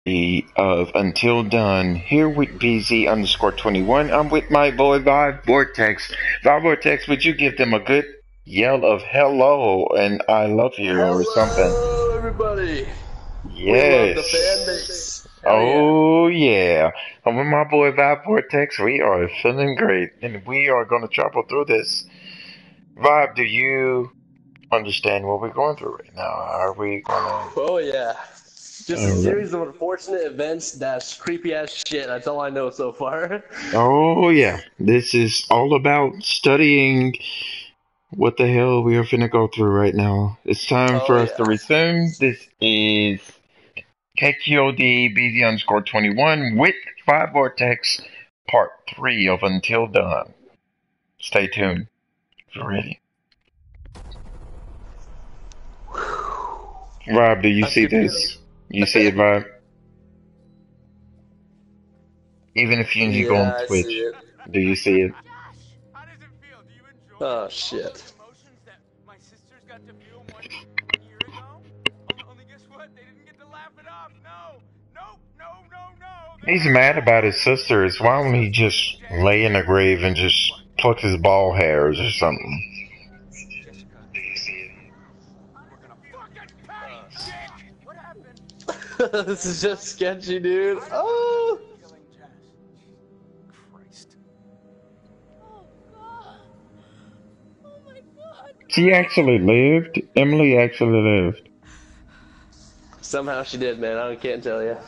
Of Until Done here with BZ_21. I'm with my boy Vibe Vortex. Vibe Vortex, would you give them a good yell of hello and I love you or something? Hello, everybody. We love the fan Yes. base. Hell yeah. Oh yeah. I'm with my boy Vibe Vortex. We are feeling great and we are gonna travel through this. Vibe, do you understand what we're going through right now? Are we gonna Oh yeah. Just a uh, series of unfortunate events that's creepy ass shit. That's all I know so far. Oh yeah, this is all about studying what the hell we are finna go through right now. It's time Oh for us to yeah. resume. This is KQODBZ_21 with Five Vortex Part 3 of Until Dawn. Stay tuned if you're ready. Rob, do you I'm see prepared. this? You see it, Rob? Even if you go on Yeah, I see Twitch, it. do you see it? Oh shit. He's mad about his sisters. Why don't he just lay in a grave and just pluck his ball hairs or something? This is just sketchy, dude. Oh. She actually lived. Emily actually lived. Somehow she did, man. I can't tell you.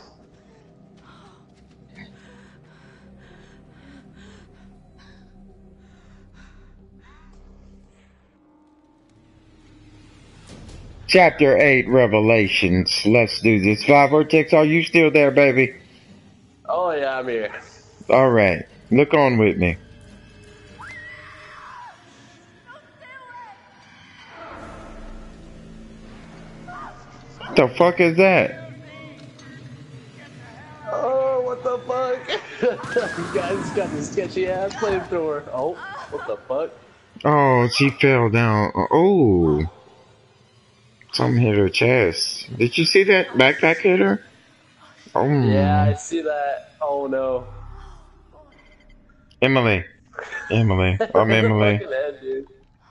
Chapter 8 Revelations. Let's do this. Five Vortex, are you still there, baby? Oh yeah, I'm here. Alright. Look on with me. What the fuck is that? Oh, what the fuck? You guys got this sketchy ass flamethrower. Oh, what the fuck? Oh, she fell down. Oh. Something hit her chest. Did you see that backpack hit her? Yeah, Oh. I see that. Oh no. Emily. Emily. I'm In the Emily. fucking head, dude.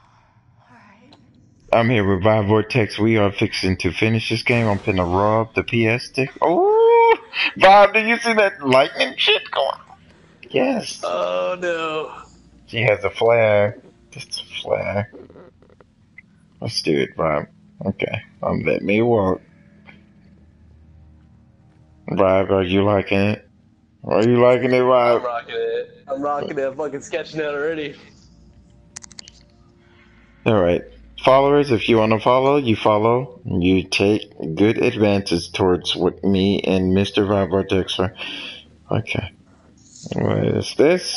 I'm here with Vive Vortex. We are fixing to finish this game. I'm finna rub the PS stick. Oh, Vibe, did you see that lightning shit going on? Yes. Oh no. She has a flag. Just a flag. Let's do it, Vibe. Okay. Let me walk. Vibe, are you liking it? Are you liking it, I'm Vibe? rocking it. I'm rocking it. I'm fucking sketching out already. Alright. Followers, if you want to follow, you follow. You take good advances towards what me and Mr. Vibe Vortex are. Okay. What is this?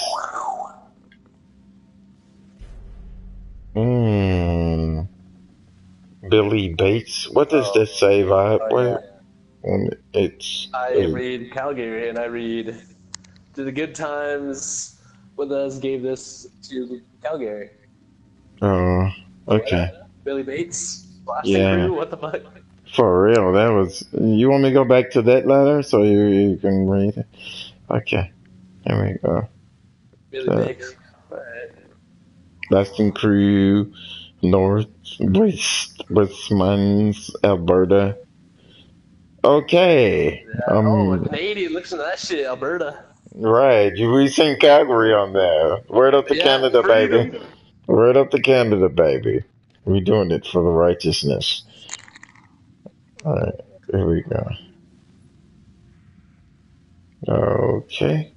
Hmm. Billy Bates. What does Oh, this say, Vibe? oh Wait. yeah. It's. I read Calgary and I read to the good times with us gave this to Calgary. Oh. Oh yeah. Okay. Billy Bates, blasting Yeah. crew. What the fuck? For real. That was. You want me to go back to that letter so you can read it? Okay. There we go. Billy So, Bates. Alright. Lasting Crew, Northwest, Westmans, Alberta. Okay. Yeah. Oh, a Canadian. Listen to that shit, Alberta. Right. We seen Calgary on there. Word up to Yeah, Canada, baby. freedom. Word up to Canada, baby. We doing it for the righteousness. Alright, here we go. Okay.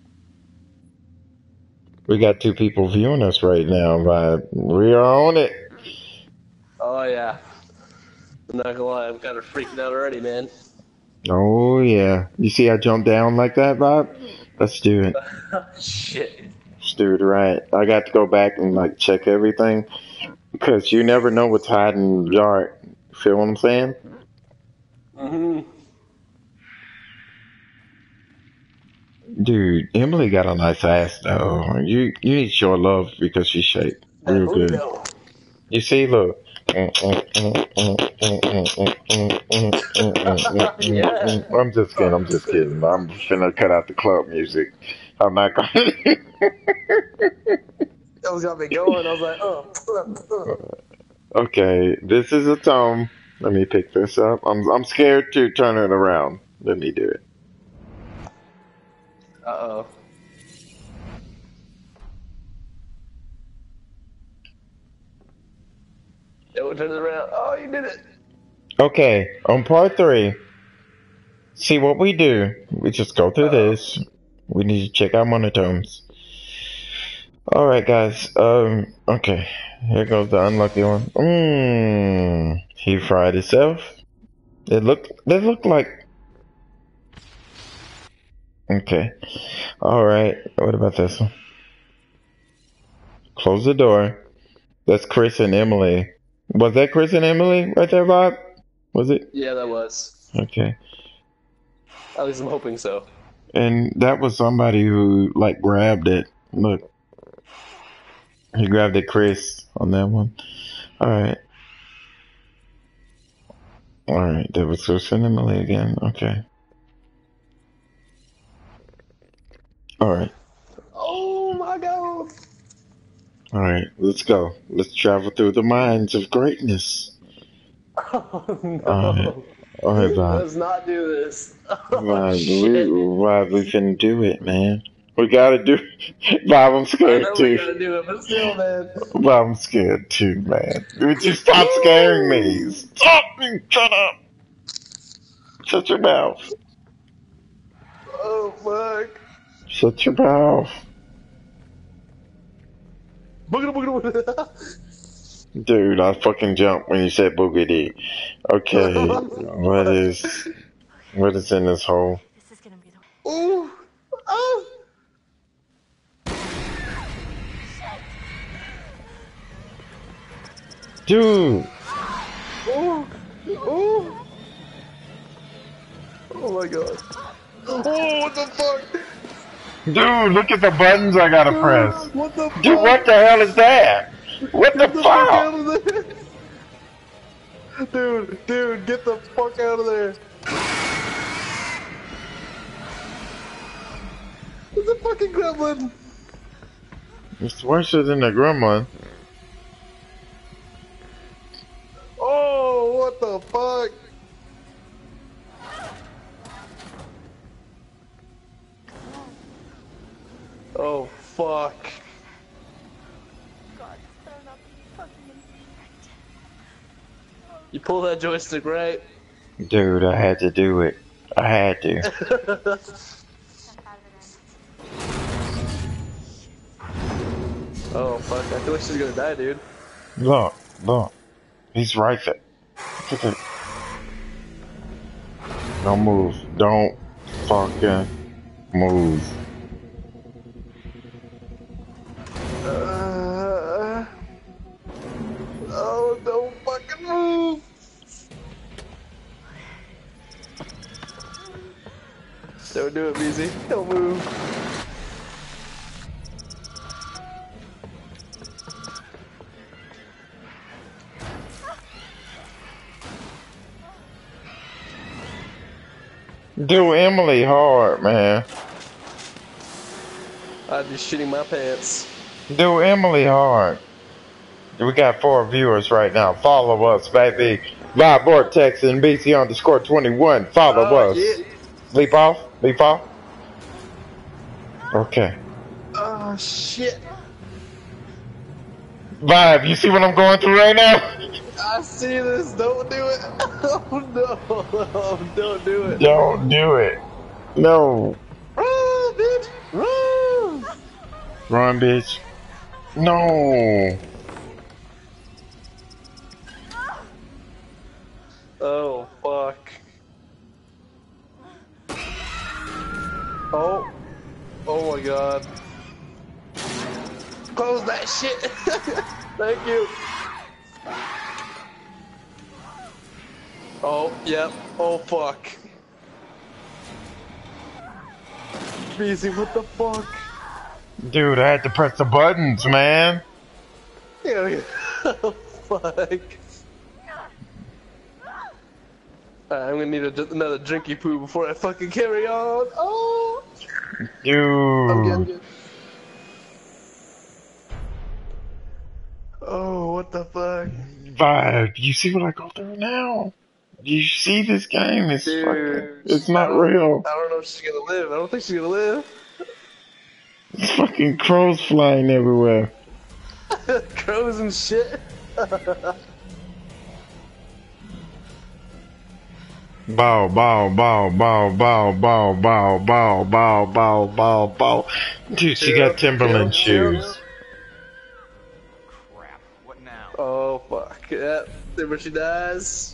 We got two people viewing us right now, but we are on it. Oh yeah. I'm not gonna lie, I'm kind of freaking out already, man. Oh yeah. You see I jumped down like that, Bob? Let's do it. Shit. Let's do it right. I got to go back and like check everything because you never know what's hiding in the dark. Feel what I'm saying? Mhm. Dude, Emily got a nice ass though. You need to show her love because she's shaped That real booty good. though. You see, look, Yeah. I'm just kidding. I'm just kidding. I'm finna cut out the club music. I'm not gonna. That was got me going. I was like, Okay, this is a tone. Let me pick this up. I'm scared to turn it around. Let me do it. Uh-oh. Don't turn it around. Oh, you did it. Okay, on part three. See what we do. We just go through Uh-oh. this. We need to check our monotones. All right, guys. Okay. Here goes the unlucky one. He fried himself. It looked. They look like. Okay. All right. What about this one? Close the door. That's Chris and Emily. Was that Chris and Emily right there, Bob? Was it? Yeah, that was. Okay. At least I'm hoping so. And that was somebody who like grabbed it. Look, he grabbed it, Chris, on that one. All right. All right. That was Chris and Emily again. Okay. All right. Oh my god. All right. Let's go. Let's travel through the minds of greatness. Oh All right. no. All right, Bob. Let's not do this. Oh Bob, shit. we finna do it, man. We gotta do. Bob, I'm I scared know we too. gotta do it, but still, man. Bob, I'm scared too, man. Would you stop scaring me? Stop! Shut up! Shut your mouth! Oh fuck. Shut your mouth! Boogada, boogada, boogada. Dude, I fucking jumped when you said boogity. Okay, what is in this hole? Ooh. Oh. Dude! Ooh. Ooh. Oh my god. Oh, what the fuck? Dude, look at the buttons I gotta press. What the fuck? Dude, what the hell is that? What the Get the fuck out fuck? of there! Dude, get the fuck out of there! It's a fucking gremlin! It's worse than the gremlin. Oh, what the fuck? Oh, fuck. You pull that joystick right? Dude, I had to do it. I had to. Oh, fuck. I feel like she's gonna die, dude. Look. He's right there. Don't move. Don't fucking move. Oh, don't fucking move! Don't do it, BZ. Don't move. Do Emily hard, man. I'm just shitting my pants. Do Emily hard. We got 4 viewers right now. Follow us, baby. Live Vortex and BC_21. Follow us. Shit. Leap off. Leap off. Okay. Oh, shit. Vibe, you see what I'm going through right now? I see this. Don't do it. Oh, no. Oh, don't do it. Don't do it. No. Run, bitch. Run. Run, bitch. No. Oh, fuck. Oh. Oh, my God. Close that shit. Thank you. Oh, yep. Oh, fuck. BZ, what the fuck? Dude, I had to press the buttons, man. Yeah. Oh, fuck. I'm gonna need another drinky poo before I fucking carry on. Oh! I'm Dude. good. Oh, what the fuck? Vibe, you see what I go through now? You see this game? It's fucking. Dude, It's I not don't, real. I don't know if she's gonna live. I don't think she's gonna live. It's fucking crows flying everywhere. Crows and shit. Bow, bow, bow, bow, bow, bow, bow, bow, bow, bow, bow, bow. Dude, she Chill, got Timberland chill. shoes. Crap. What now? Oh fuck. Yeah. Then when she dies.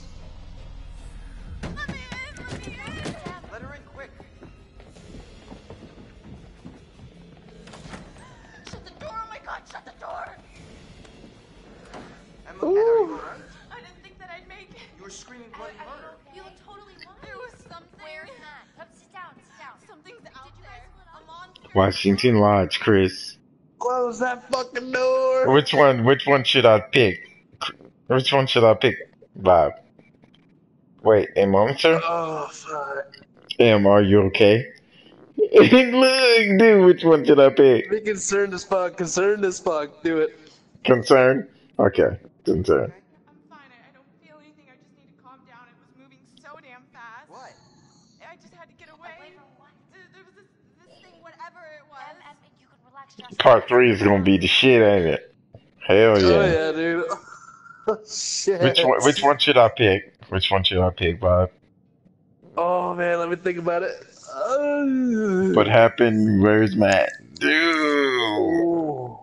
Let her in quick. Shut the door! Oh my god, shut the door! Emily, are you alright? I didn't think that I'd make it. You were screaming bloody murder. You look totally fine. There was something. Where's Matt? Sit down, sit down. Something's out there. A monster. Washington Lodge, Chris. Close that fucking door. Which one? Which one should I pick? Which one should I pick? Bob. Wait, a monster? Oh fuck. Em, are you okay? Look, dude, which one should I pick? Be concerned as fuck. Concerned as fuck. Do it. Concern? Okay, concern. I'm fine. I don't feel anything. I just need to calm down. It was moving so damn fast. What? I just had to get away. Away from what? There was this thing, whatever it was. You can relax just Part 3 is gonna be the shit, ain't it? Hell yeah. Oh yeah, dude. Oh, shit. Which one should I pick? Which one should I pick, Bob? Oh man, let me think about it. What happened? Where's Matt? Dude. Ooh.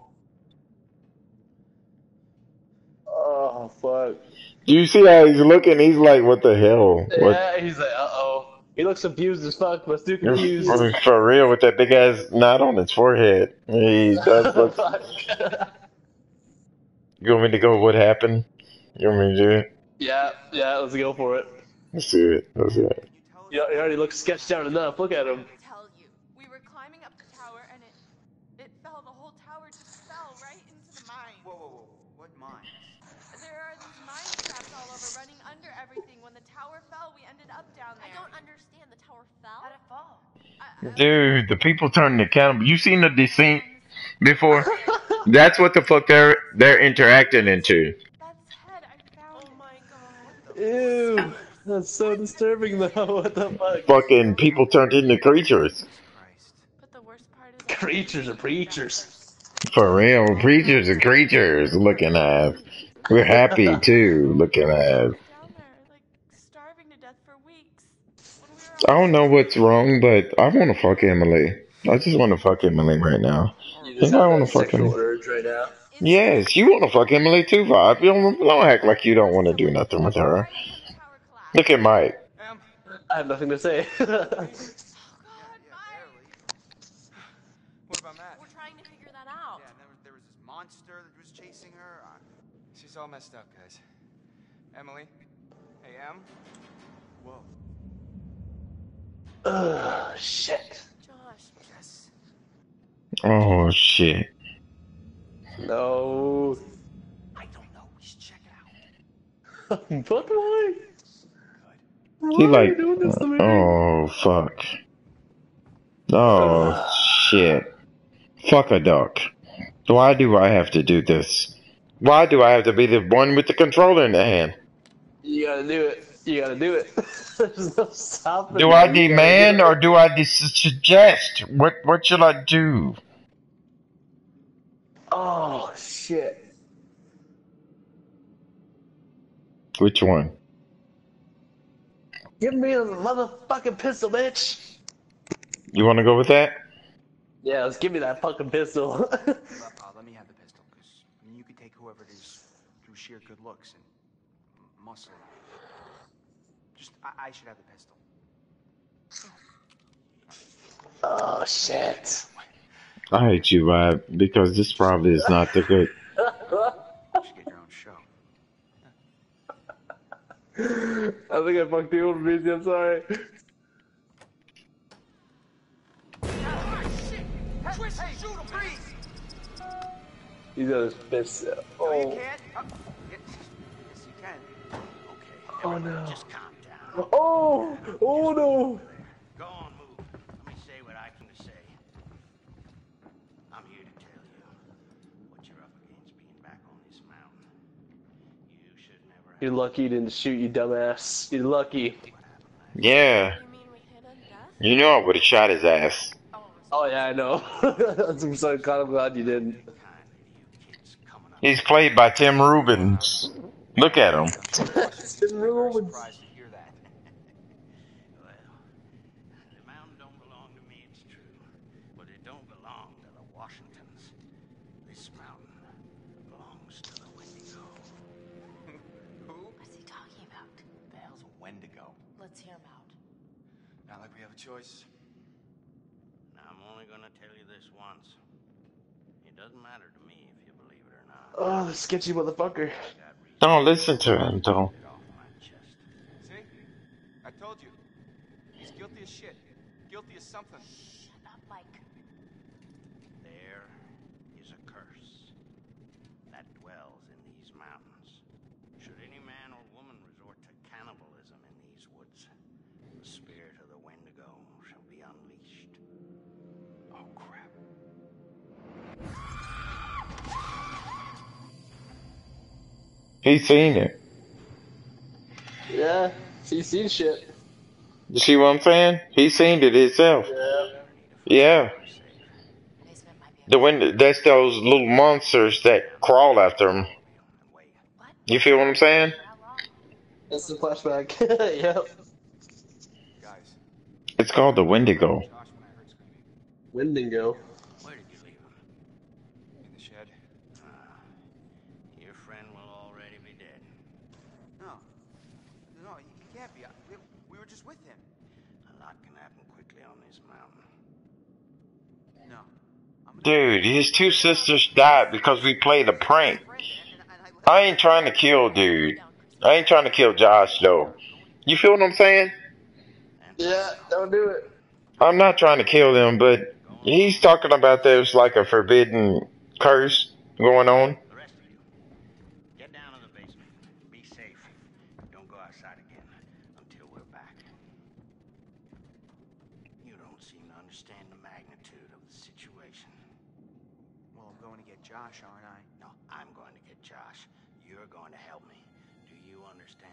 Oh fuck. Do you see how he's looking? He's like, what the hell? What? Yeah, he's like, oh. He looks confused as fuck, but still confused. For real, with that big ass knot on his forehead. He does look. Fuck. You want me to go? What happened? You want me to do it? Yeah, let's go for it. Let's do it. Let's do it. He already looks sketched out enough. Look at him. Tell you, we were climbing up the tower and it fell. The whole tower just fell right into the mine. Whoa. What mine? There are these mine traps all over, running under everything. When the tower fell, we ended up down there. I don't understand. The tower fell? How'd it fall? Dude, the people turning the cannibal. You seen the descent before? That's what the fuck they're interacting into. That's head. I found. Oh my god. Ew. That's so disturbing though. What the fuck? Fucking people turned into creatures. Christ. But the worst part is Creatures are preachers. For real, preachers are creatures looking at. We're happy too, looking at. down there, like starving to death for weeks. When we were I don't know what's wrong, but I want to fuck Emily. I just want to fuck Emily right now. You I just have want that to fuck sexual Emily. urge right now. Yes, you want to fuck Emily too, Vibe. You don't act like you don't want to do nothing with her. right when the tower collapsed. Look at Mike. Em? I have nothing to say. Oh god, Yeah, Mike. barely. What about Matt? We're trying to figure that out. Yeah, and there was this monster that was chasing her. She's all messed up, guys. Emily? Hey, Em? Whoa. Ugh, shit. Josh. Yes. Oh shit. No. I don't know. We should check it out. But why? Why He are like, you doing this to me? oh fuck. Oh shit. Fuck a duck. Why do I have to do this? Why do I have to be the one with the controller in the hand? You gotta do it. You gotta do it. There's no stopping. Do it. I You gotta demand do it. or do I suggest? What should I do? Oh shit. Which one? Give me a motherfucking pistol, bitch. You want to go with that? Yeah, let's give me that fucking pistol. Let me have the pistol, because you could take whoever it is through sheer good looks and muscle. Just, I should have the pistol. Oh shit. I hate you, Vibe, because this probably is not the good. You should get your own show. I think I fucked the old busy, I'm sorry. Twist, shoot him, please! He's got his fist. No, you Oh. can't. Yes, you can. Okay. Oh no. Just calm down. Oh! Oh no! Go on, move. Let me say what I can say. I'm here to tell you what you're up against being back on this mountain. You should never You're have lucky he didn't shoot you, dumbass. You're lucky. what happened last Yeah. You mean we hit a death? You know I would have shot his ass. Oh, it was Oh yeah, I know. I'm so kind of glad you didn't. kindly to you kids coming up. He's played by Tim Rubens. Look at him. Tim Rubens. Surprised to hear that. Well, the mountain don't belong to me, it's true. But it don't belong to the Washingtons. This mountain belongs to the Wendigo. Who? What's he talking about? The hell's a Wendigo? Let's hear him out. Not like we have a choice. Now, I'm only gonna tell you this once. It doesn't matter to me if you believe it or not. Oh, the sketchy motherfucker. Don't listen to him, though. Get off my chest. See? I told you. He's guilty as shit. Guilty as something. Shut up, Mike. There is a curse that dwells in these mountains. Should any man or woman resort to cannibalism in these woods, the spirit of the Wendigo shall be unleashed. Oh, crap. He's seen it. Yeah, he's seen shit. You see what I'm saying? He's seen it himself. Yeah. Basement might be The wind, that's those little monsters that crawl after him. You feel what I'm saying? how long? That's the flashback. Yep. Guys, It's called the Wendigo. Josh, when I heard screaming Wendigo. Where did you leave him? in the shed. Your friend will already be dead. No. No, he can't be. We were just with him. A lot can happen quickly on this mountain. No. I'm Dude, his two sisters died because we played a prank. I ain't trying to kill dude. I ain't trying to kill Josh though. You feel what I'm saying? Yeah, don't do it. I'm not trying to kill them, but he's talking about there's like a forbidden curse going on. The rest of you, get down in the basement. Be safe. Don't go outside again until we're back. You don't seem to understand the magnitude of the situation. Well, I'm going to get Josh, aren't I? No, I'm going to get Josh. You're going to help me. Do you understand?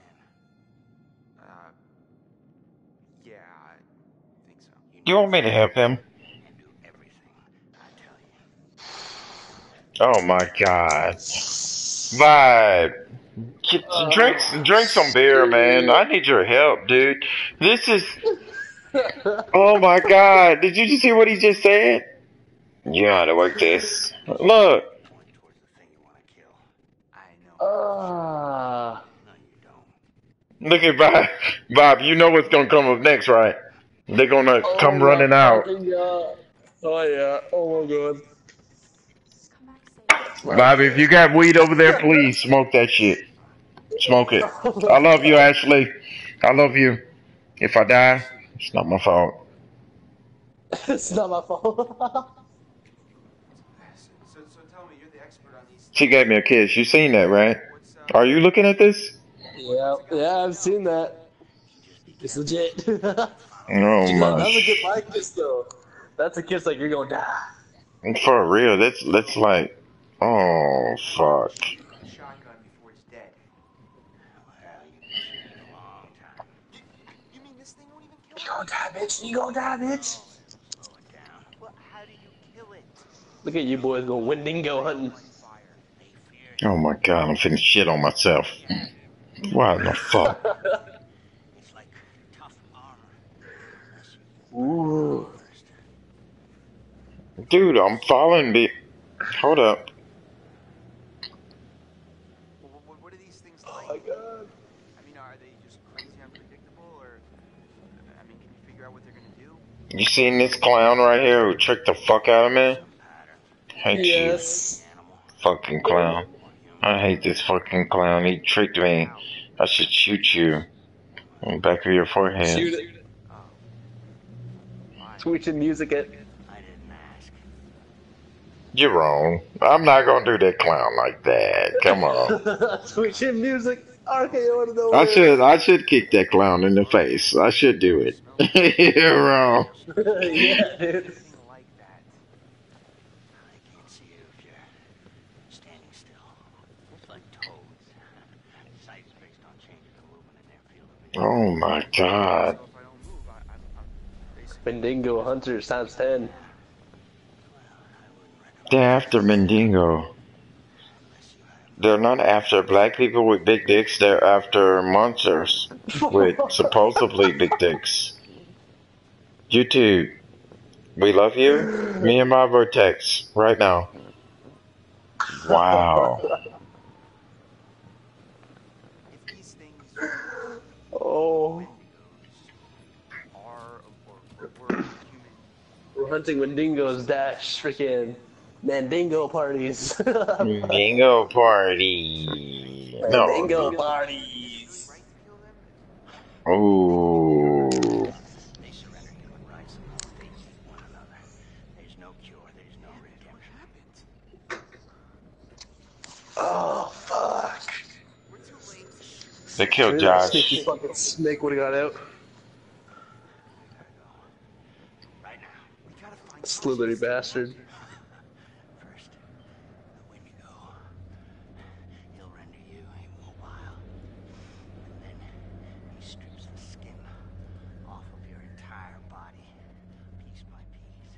Yeah, I think so. You want me to help him? And do everything I tell you. Oh my god. Vibe. Drink some beer, man. I need your help, dude. This is. Oh my god. Did you just hear what he just said? You gotta work this. Look. Point towards the thing you want to kill. I know. Ah. No, you don't. Look at Bob. Bob, you know what's gonna come up next, right? They're gonna come running out. Oh yeah. Oh my god. Just come back safe. Bob, if you got weed over there, please smoke that shit. Smoke it. I love you, Ashley. I love you. If I die, it's not my fault. It's not my fault. So tell me, you're the expert on these. She gave me a kiss. You seen that, right? What's Are you looking at this? Yeah, I've seen that. It's legit. Oh That's a my. goodbye kiss though. That's a kiss like you're gonna die. For real, that's like, oh fuck. shooting with a shotgun before he's dead? Well, you've been shooting a long time. You mean this thing won't even kill You him? gonna die, bitch. You gonna die, bitch. Slow it down. Well, how do you kill it? Look at you boys go Wendigo hunting. Fire. They fear Oh my god, I'm finna shit on myself. Why the fuck? it's like tough armor. Ooh. Dude, I'm following the. Hold up. What are these things Oh like? my god. I mean, are they just crazy unpredictable, or I mean, can you figure out what they're gonna do? You seen this clown right here who tricked the fuck out of me? Hate Yes. you, fucking clown. I hate this fucking clown. He tricked me. I should shoot you on the back of your forehead. Shoot it. Twitching music at. I didn't ask. You're wrong. I'm not gonna do that clown like that. Come on. Twitching music. RKO out of I nowhere. should kick that clown in the face. I should do it. You're wrong. Yeah, dude. Anything like that. I can't see you if you're standing still. It's like toads. Sight is based on changes of movement in their field of vision. Oh my god. So if I don't move, I'm basically. Mandingo Hunters times 10. Well, I wouldn't recommend They're after Mendingo. unless you have They're not after black people with big dicks. They're after monsters with supposedly big dicks. YouTube, we love you. Me and my Vortex right now. Wow. If these things Oh. are or were human, We're hunting Mandingos dash freaking Mandingo parties. Bingo party. No. Mandingo parties. right to kill them? Ooh. they surrender human rights the moment they meet one another. There's no cure, there's no redemption. Oh, fuck. We're too late to shoot. They killed That sneaky Josh. fucking snake would have got out. Right now. We gotta find Slithery bastard. First, the Wendigo. He'll render you immobile. And then he strips the skin off of your entire body, piece by piece.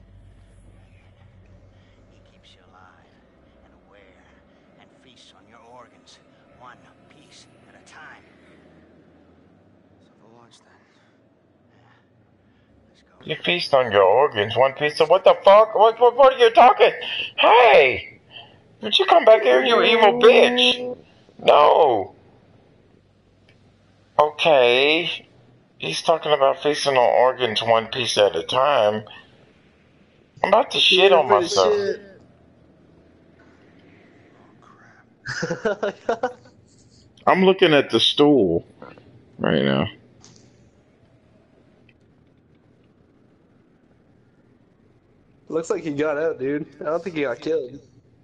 He keeps you alive and aware and feasts on your organs, one piece at a time. So the launch then. Let's go. You feast on your organs, one piece of what the fuck? What are you talking? Hey! Would you come back here, you evil bitch? No. Okay. He's talking about feasting on organs one piece at a time. I'm about to shit on myself. I'm looking at the stool right now. Looks like he got out, dude. I don't think he got killed.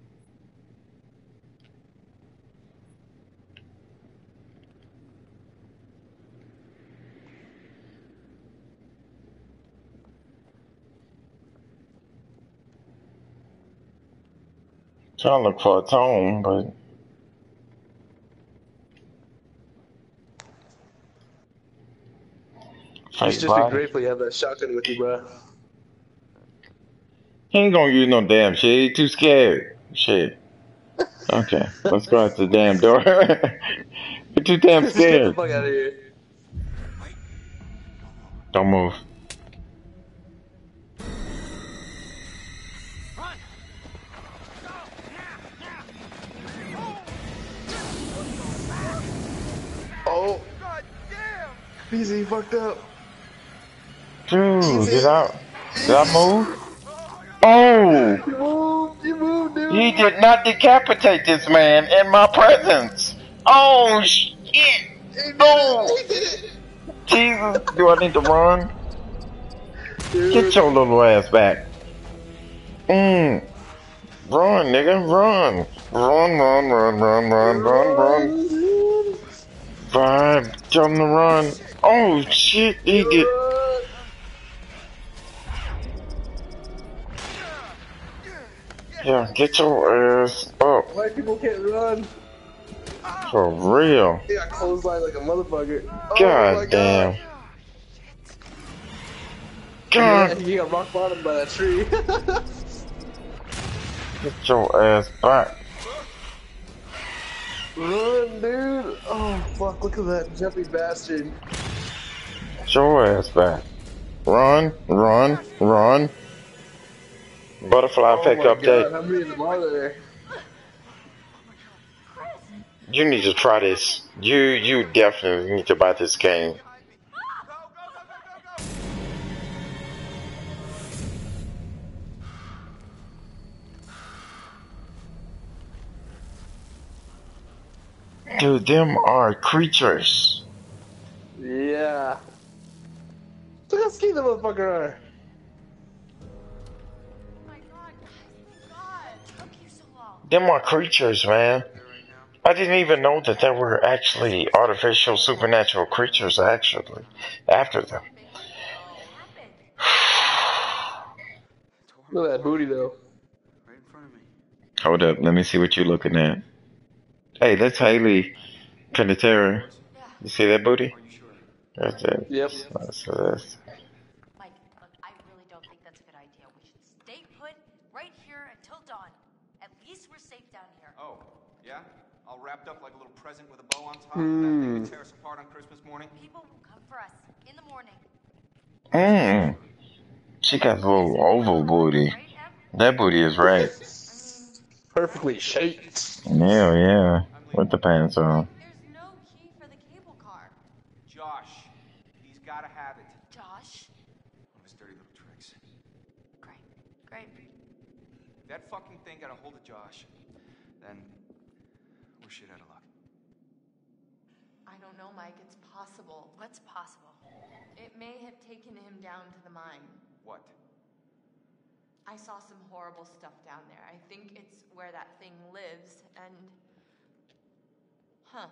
Trying to look for a tone, but You fake should just be body. grateful you have that shotgun with you, bro. He ain't gonna use no damn shit. He too scared. Shit. Okay, let's go out the damn door. You're too damn Just get the scared. fuck out of here. Don't move. Oh, God damn! BZ fucked up. Dude, did I move? Oh! You moved, dude. He did not decapitate this man in my presence. Oh shit! Oh! He did it. Jesus, do I need to run? Dude. Get your little ass back. Run, nigga, run. Run. Five, tell him to run. Oh shit, he did. Yeah, get your ass up. White people can't run. For real. He got clotheslined like a motherfucker. Oh my God damn. Yeah, God, he got rock bottom by that tree. get your ass back. Run, dude. Oh, fuck. Look at that jumpy bastard. Get your ass back. Run. Butterfly effect God. update. How many of them are there? You need to try this. You definitely need to buy this game. Dude, them are creatures. Yeah. Look how skinny the motherfucker are. Oh my god, guys, thank god. Took you so long. Them are creatures, man. I didn't even know that there were actually artificial supernatural creatures actually after them. Look at that booty though. Right in front of me. Hold up, let me see what you're looking at. Hey, that's Haley Penetera. You see that booty? Are you sure? That's it. Yep. That's Mike, look, I really don't think that's a good idea. We should stay put right here until dawn. At least we're safe down here. Oh, yeah? All wrapped up like a little present with a bow on top. That thing could tear us apart on Christmas morning. People will come for us in the morning. Mmm. She got a little oval booty. Right, Em? That booty is right. Perfectly shaped. Yeah. With the pants on. There's no key for the cable car. Josh, he's gotta have it. Josh? One of his dirty little tricks. Great. Great. If that fucking thing got a hold of Josh, then we're shit out of luck. I don't know, Mike. It's possible. What's possible? It may have taken him down to the mine. What? I saw some horrible stuff down there. I think it's where that thing lives, and... Huh.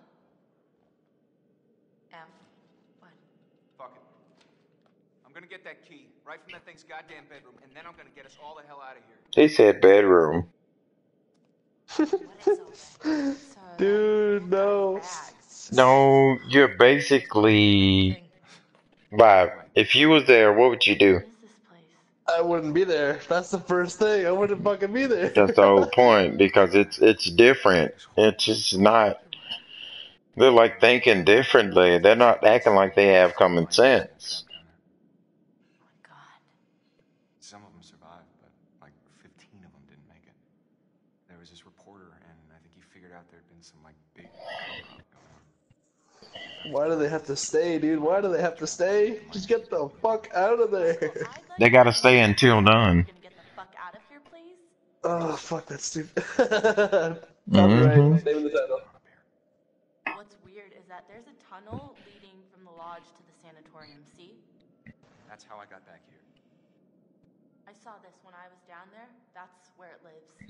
Em? What? Fuck it. I'm gonna get that key right from that thing's goddamn bedroom, and then I'm gonna get us all the hell out of here. He said bedroom. What is all that? So Dude, no. bags. No, you're basically. Bob, if you was there, what would you do? What is this place? I wouldn't be there. That's the first thing. I wouldn't fucking be there. That's the whole point because it's different. It's just not. They're like thinking differently. They're not acting like they have common sense. Oh my god. Some of them survived, but like 15 of them didn't make it. There was this reporter, and I think he figured out there'd been some like big cover-up going on. Why do they have to stay, dude? Why do they have to stay? Just get the fuck out of there. They gotta stay until done. Gonna get the fuck out of here, please? Oh, fuck, that's stupid. Copyright. Name of the title. What's weird is that there's a tunnel leading from the lodge to the sanatorium. See? That's how I got back here. I saw this when I was down there. That's where it lives.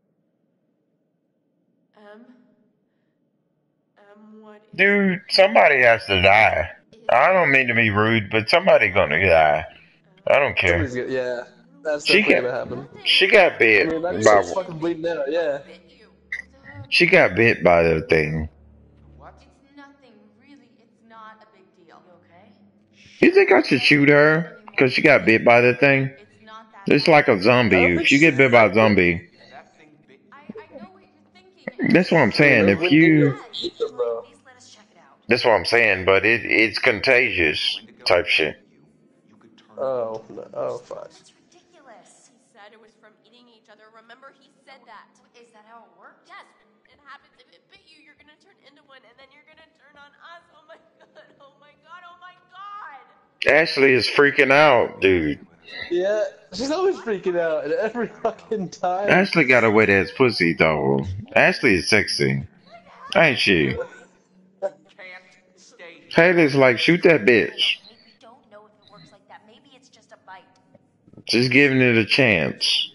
What is... Dude, somebody has to die. I don't mean to be rude, but somebody gonna die. I don't care. Somebody's good. Yeah, that's She definitely got- gonna happen. She got I bit mean, that by. shit's fucking bleeding out. Yeah. She got bit by the thing. What? It's nothing, really. It's not a big deal. You okay? You think I should shoot her because she got bit by the thing? It's not that It's bad. like a zombie. If you get bit by a zombie, That thing bit you? I know what you're thinking. that's what I'm saying. If you, Eat them, bro. Please let us check it out. that's what I'm saying. But it's contagious type shit. You could turn Oh, no. Oh, fuck. That's ridiculous. He said it was from eating each other. Remember, he said that. Is that how it works? Yes, it happens. If it bit you, you're gonna turn into one, and then you're gonna turn on us. Oh my god, oh my god, oh my god! Ashley is freaking out, dude. Yeah, she's always freaking out at every fucking time. Ashley got a wet ass pussy though. Ashley is sexy, ain't she? can't stay here. Haley's like, shoot that bitch. Okay, we don't know if it works like that. Maybe it's just a bite. Just giving it a chance.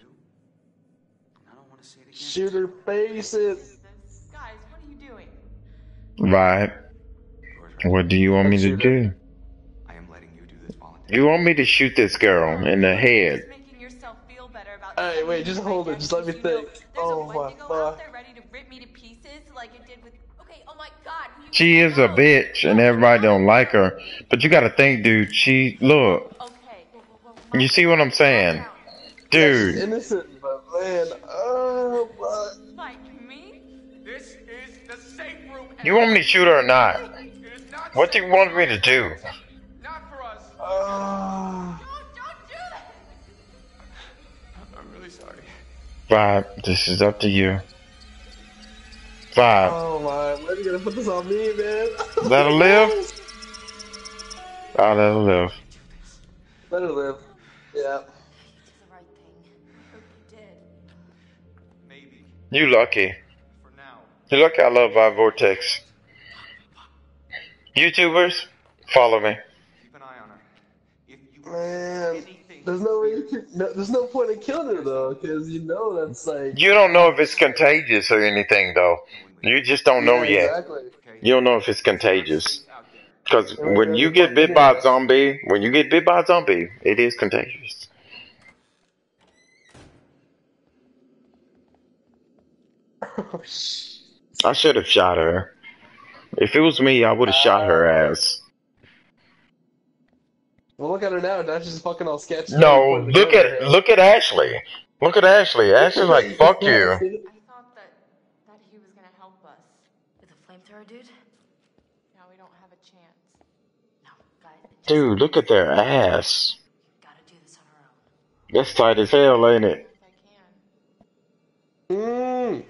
I don't want to say it again. Shoot her face in. This. Guys, what are you doing? Right. Doors right. What do you want me to do? I am letting you do this voluntarily. You want me to shoot this girl in the head? Just making yourself feel better about Hey, yourself. wait, just hold it. Just let me You know, think. there's Oh, a my Wendigo out fuck. there ready to rip me to pieces like it did with... Okay, oh my god. She is a bitch and everybody don't like her. But you gotta think, dude, she, look. Okay. You see what I'm saying? She's Dude, innocent, but man, oh, but Like me? This is the safe room. you want me to shoot her or not? It is not What do you want me to do? Not for us. oh, Don't do that! I'm really sorry. Vibe, this is up to you. Vibe, oh my, why are you gonna put this on me, man? let her live? I'll let her live. Let her live. Yeah. You did the right thing. Hope you did. Maybe. You lucky. For now. You lucky I love Vibe Vortex. YouTubers, follow me. Keep an eye on her. If you Man, anything, there's no way you can, no, there's no point in killing her though, because you know that's like, You don't know if it's contagious or anything though. going with You just don't know Yeah, yet. exactly. Okay. You don't know if it's It's not contagious. safe out there. Because It ain't when you really get fucking bit by a here. zombie, it is contagious. Oh, shit. I should have shot her. If it was me, I would have shot her ass. Well, look at her now. Now she's fucking all sketched out. You No, pointed the gun at her head. look at Ashley. Look at Ashley. Ashley's like, fuck you. I thought that he was gonna help us. With a flamethrower, dude? Now we don't have a chance. No, guys. Dude, look at their ass. Gotta do this on our own. That's tight as hell, ain't it? If I can. Mm.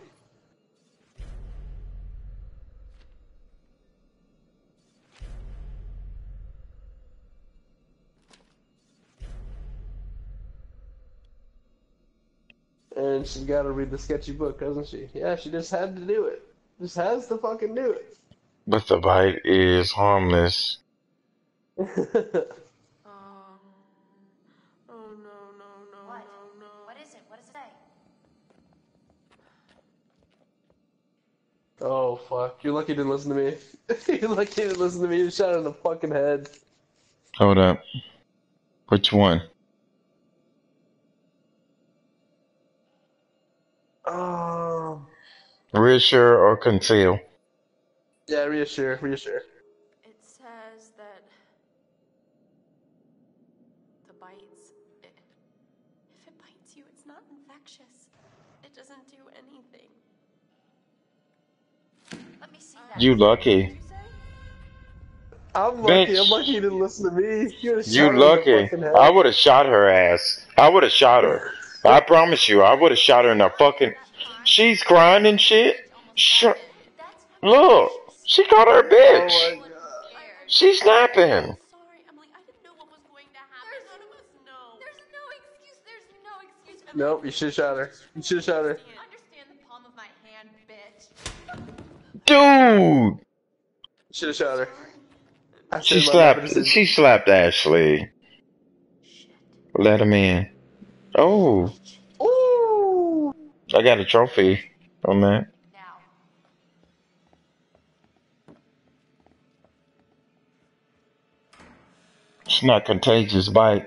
And she's got to read the sketchy book, doesn't she? Yeah, she just had to do it. Just has to fucking do it. But the bite is harmless. Oh no, no, What? no. What is it? What does it say? Oh, fuck. You're lucky you didn't listen to me. You're lucky you didn't listen to me. You shot her in the fucking head. Hold up. Which one? Oh. Reassure or conceal? Yeah, reassure. It says that the bites, if it bites you, it's not infectious. It doesn't do anything. Let me see that. You lucky. What did you say? I'm lucky. I'm Bitch. lucky you didn't listen to me. You would have You shot her in the lucky. fucking head. I would have shot her ass. I would have shot her. I promise you, I would have shot her in the fucking. She's crying and shit. Shut. Look, she called her a bitch. Oh my god. She's snapping. Sorry, Emily. I didn't know what was going to happen. None of us know. There's no excuse. There's no excuse. Nope, you should have shot her. You should have shot her. Understand the palm of my hand, bitch. Dude. You should have shot her. I She said my slapped. decision. She slapped Ashley. Let him in. Oh, Ooh. I got a trophy on that. Now. It's not contagious bite.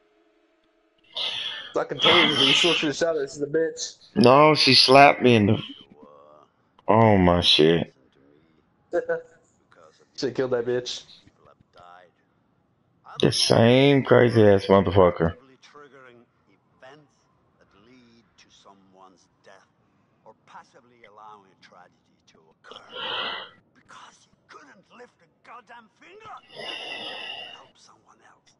It's not contagious, but you still should have shot her. She's a bitch. No, she slapped me in the. Oh my shit. Should have killed that bitch. People have died. The same crazy ass motherfucker. Triggering events that lead to someone's death, or passively allowing a tragedy to occur because you couldn't lift a goddamn finger to help someone else.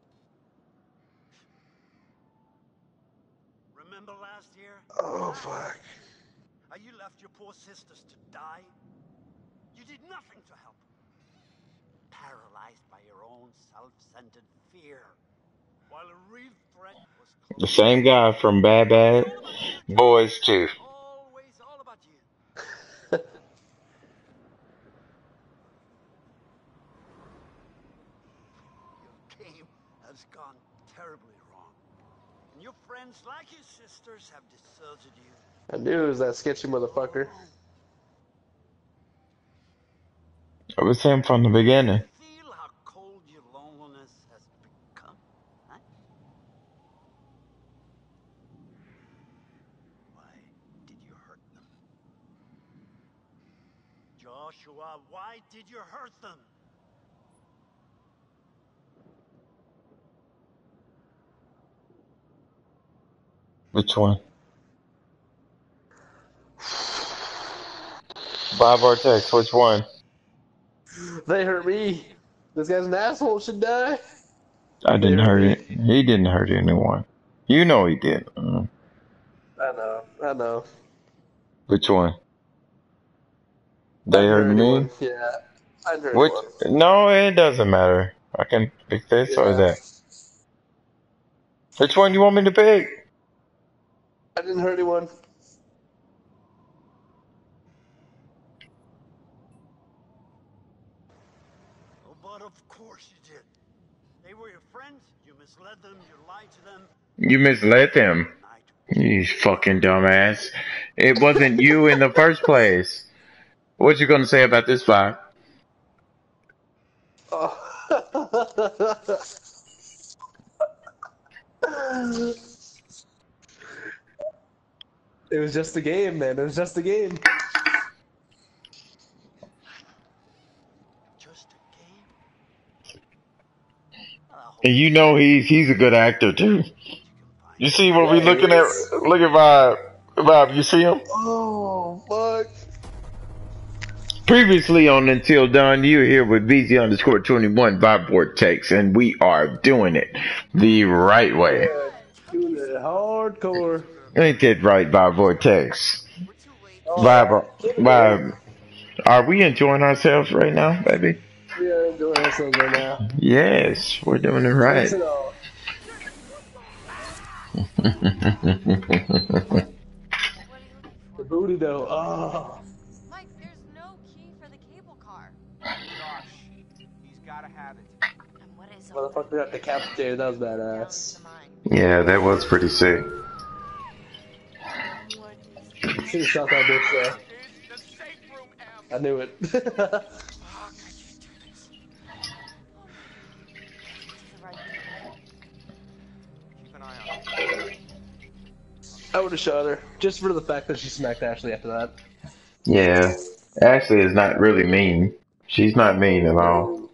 Remember last year? Oh, fuck. How you left your poor sisters to die? You did nothing to help. Paralyzed by your own self-centered fear. While a real threat was The close. same guy from Bad Bad Boys too. Always all about you. Your game has gone terribly wrong. And your friends, like your sisters, have deserted you. I knew it was that sketchy motherfucker. It was him from the beginning. Feel how cold your loneliness has become, huh? Why did you hurt them? Joshua, why did you hurt them? Which one? Bob Vortex, which one? They hurt me. This guy's an asshole. Should die. I didn't They hurt hurt me. it. He didn't hurt anyone. You know he did. I know. Which one? I They didn't hurt hurt me? anyone. Yeah, I didn't hurt Which? anyone. No, it doesn't matter. I can pick this or Yeah. that. Which one you want me to pick? I didn't hurt anyone. Oh, but of course you did. They were your friends. You misled them. You lied to them. You misled them. Night. You fucking dumbass. It wasn't you in the first place. What you gonna say about this vibe? Oh. It was just a game, man. It was just a game. Just a game? And you know he's a good actor too. You see what we Yeah, he looking at? is. Look at Vibe. Vibe, you see him? Oh, fuck. Previously on Until Dawn, you're here with VZ_21 Vibe Vortex, and we are doing it the right way. Yeah, doing it hardcore. Ain't that right, Vibe Vortex? Oh, yeah. Vibe, Get it, man. Vibe, are we enjoying ourselves right now, baby? We are enjoying ourselves right now. Yes, we're doing it right. Drinks and all. What are you looking The for? booty, though. Oh. Mike, there's no key for the cable car. Gosh, he's gotta have it. And what is Motherfucker got decapitated. That was badass. Yeah, that was pretty sick. What is Should have shot that bitch there. It's the safe room, Em. I knew it. Fuck, I can't do this. the right key? Keep an eye on it. I would have shot her. Just for the fact that she smacked Ashley after that. Yeah, Ashley is not really mean. She's not mean at all.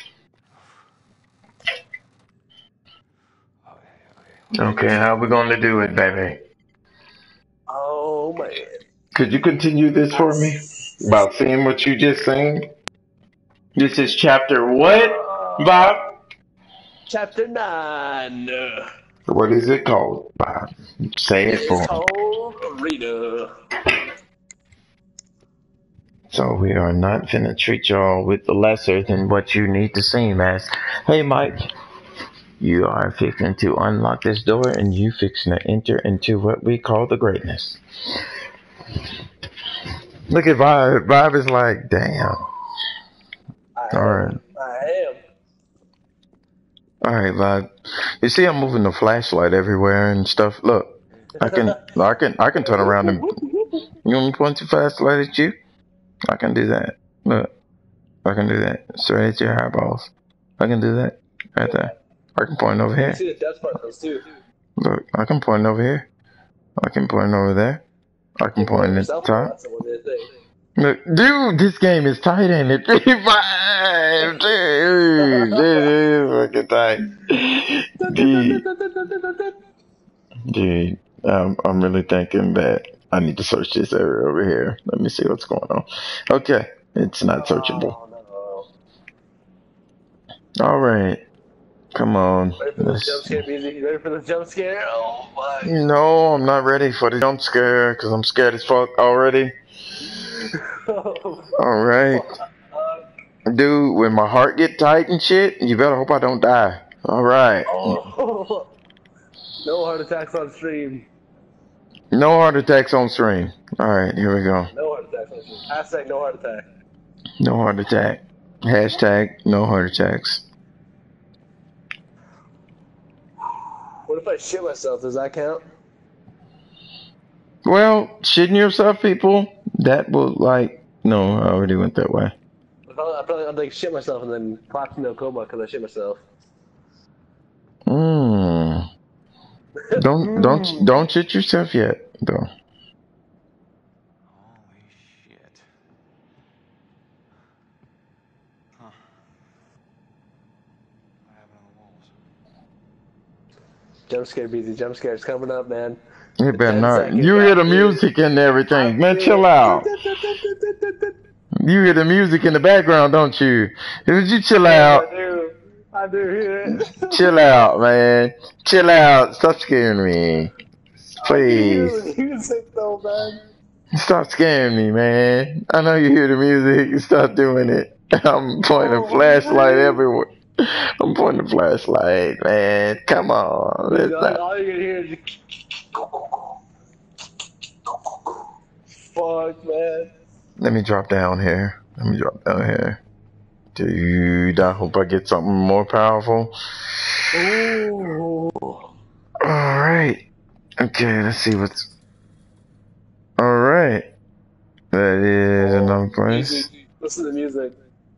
Okay, how we gonna do it, baby? Oh, man. Could you continue this for me? About seeing what you just seen? This is chapter what, Bob? Chapter 9. What is it called, Bob? Say it for It's me. called Rita. So we are not finna treat y'all with the lesser than what you need to seem as. Hey, Mike, you are fixing to unlock this door and you fixing to enter into what we call the greatness. Look at Vibe. Vibe is like, damn. Alright. I am. Alright, Vibe. You see I'm moving the flashlight everywhere and stuff. Look. I can turn around and you want me to point the flashlight at you? I can do that. Look. I can do that. Straight at your eyeballs. I can do that. Right there. I can point over You here. see the death particles, too. Look, I can point over here. I can point over there. I can point at the top. That's what they think. Look, dude, this game is tight, ain't it? 3-5, dude, this is fucking tight. Dude, I'm really thinking that I need to search this area over here. Let me see what's going on. Okay, it's not searchable. Oh, no. All right, come on. Ready for this jump scare, BZ? You ready for this jump scare? Oh, my. No, I'm not ready for the jump scare because I'm scared as fuck already. All right. Dude, when my heart get tight and shit, you better hope I don't die. All right. Oh. No heart attacks on stream. No heart attacks on stream. All right, here we go. No heart attacks on stream. Hashtag no heart attack. No heart attack. Hashtag no heart attacks. What if I shit myself? Does that count? Well, shitting yourself, people, that will no, I already went that way. I'd like shit myself and then collapse into a coma because I shit myself. Don't shit yourself yet, though. Holy shit. Huh. What happened to the walls? Jump scare, BZ. Jump scare's coming up, man. You better 10 not. seconds, You hear the dude. music and everything. Man, chill out. You hear the music in the background, don't you? Would you chill out? I do hear it. Chill out, man. Chill out. Stop scaring me. Please. Music though, man. Stop scaring me, man. I know you hear the music. Stop doing it. I'm pointing a flashlight everywhere. I'm pointing a flashlight, man. Come on. Let's not. All you can hear is fuck, man. Let me drop down here. Dude, I hope I get something more powerful. Ooh. Alright. Okay, let's see what's... Alright. That is enough place. Listen to the music.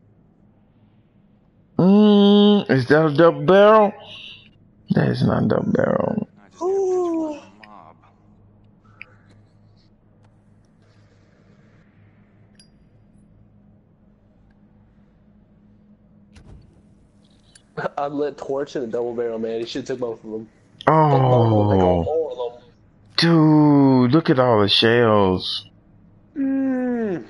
Is that a double barrel? That is not a double barrel. I just need a pitchfork from the mob. Unlit torch and a double barrel, man. He should have took both of them. Like both of them, like all Oh, four of them. dude, look at all the shells. Mm.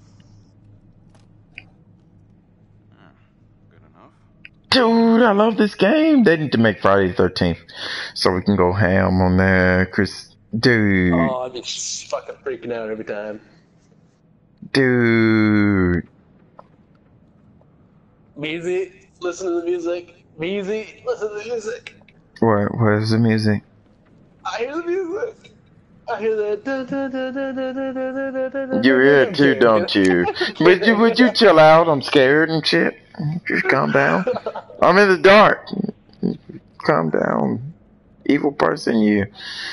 Good enough. Dude, I love this game. They need to make Friday the 13th so we can go ham on there, Chris. Dude, Oh, I'd be fucking freaking out every time. dude. Measy, listen to the music. Measy, listen to the music. Where's the music? I hear the music. I hear that. You hear it too, don't you? Would you chill out? I'm scared and shit. Just calm down. I'm in the dark. Calm down. Evil person, you.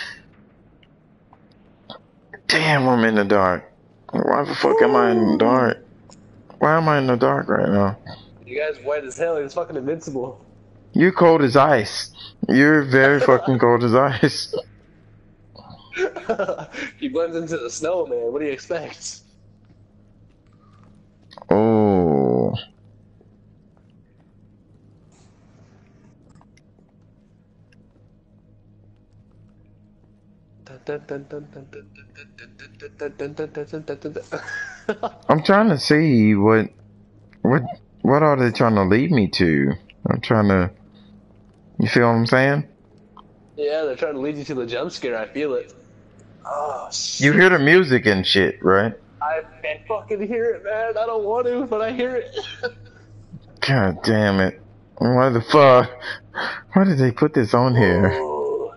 Damn, I'm in the dark. Why the fuck am I in the dark? Why am I in the dark right now? You guys white as hell. It's fucking invincible. You're cold as ice. You're very fucking cold as ice. He blends into the snow, man. What do you expect? Oh. I'm trying to see what are they trying to lead me to? I'm trying to. You feel what I'm saying? Yeah, they're trying to lead you to the jump scare. I feel it. Oh, shit. You hear the music and shit, right? I fucking hear it, man. I don't want to, but I hear it. God damn it! Why the fuck? Why did they put this on here? Oh.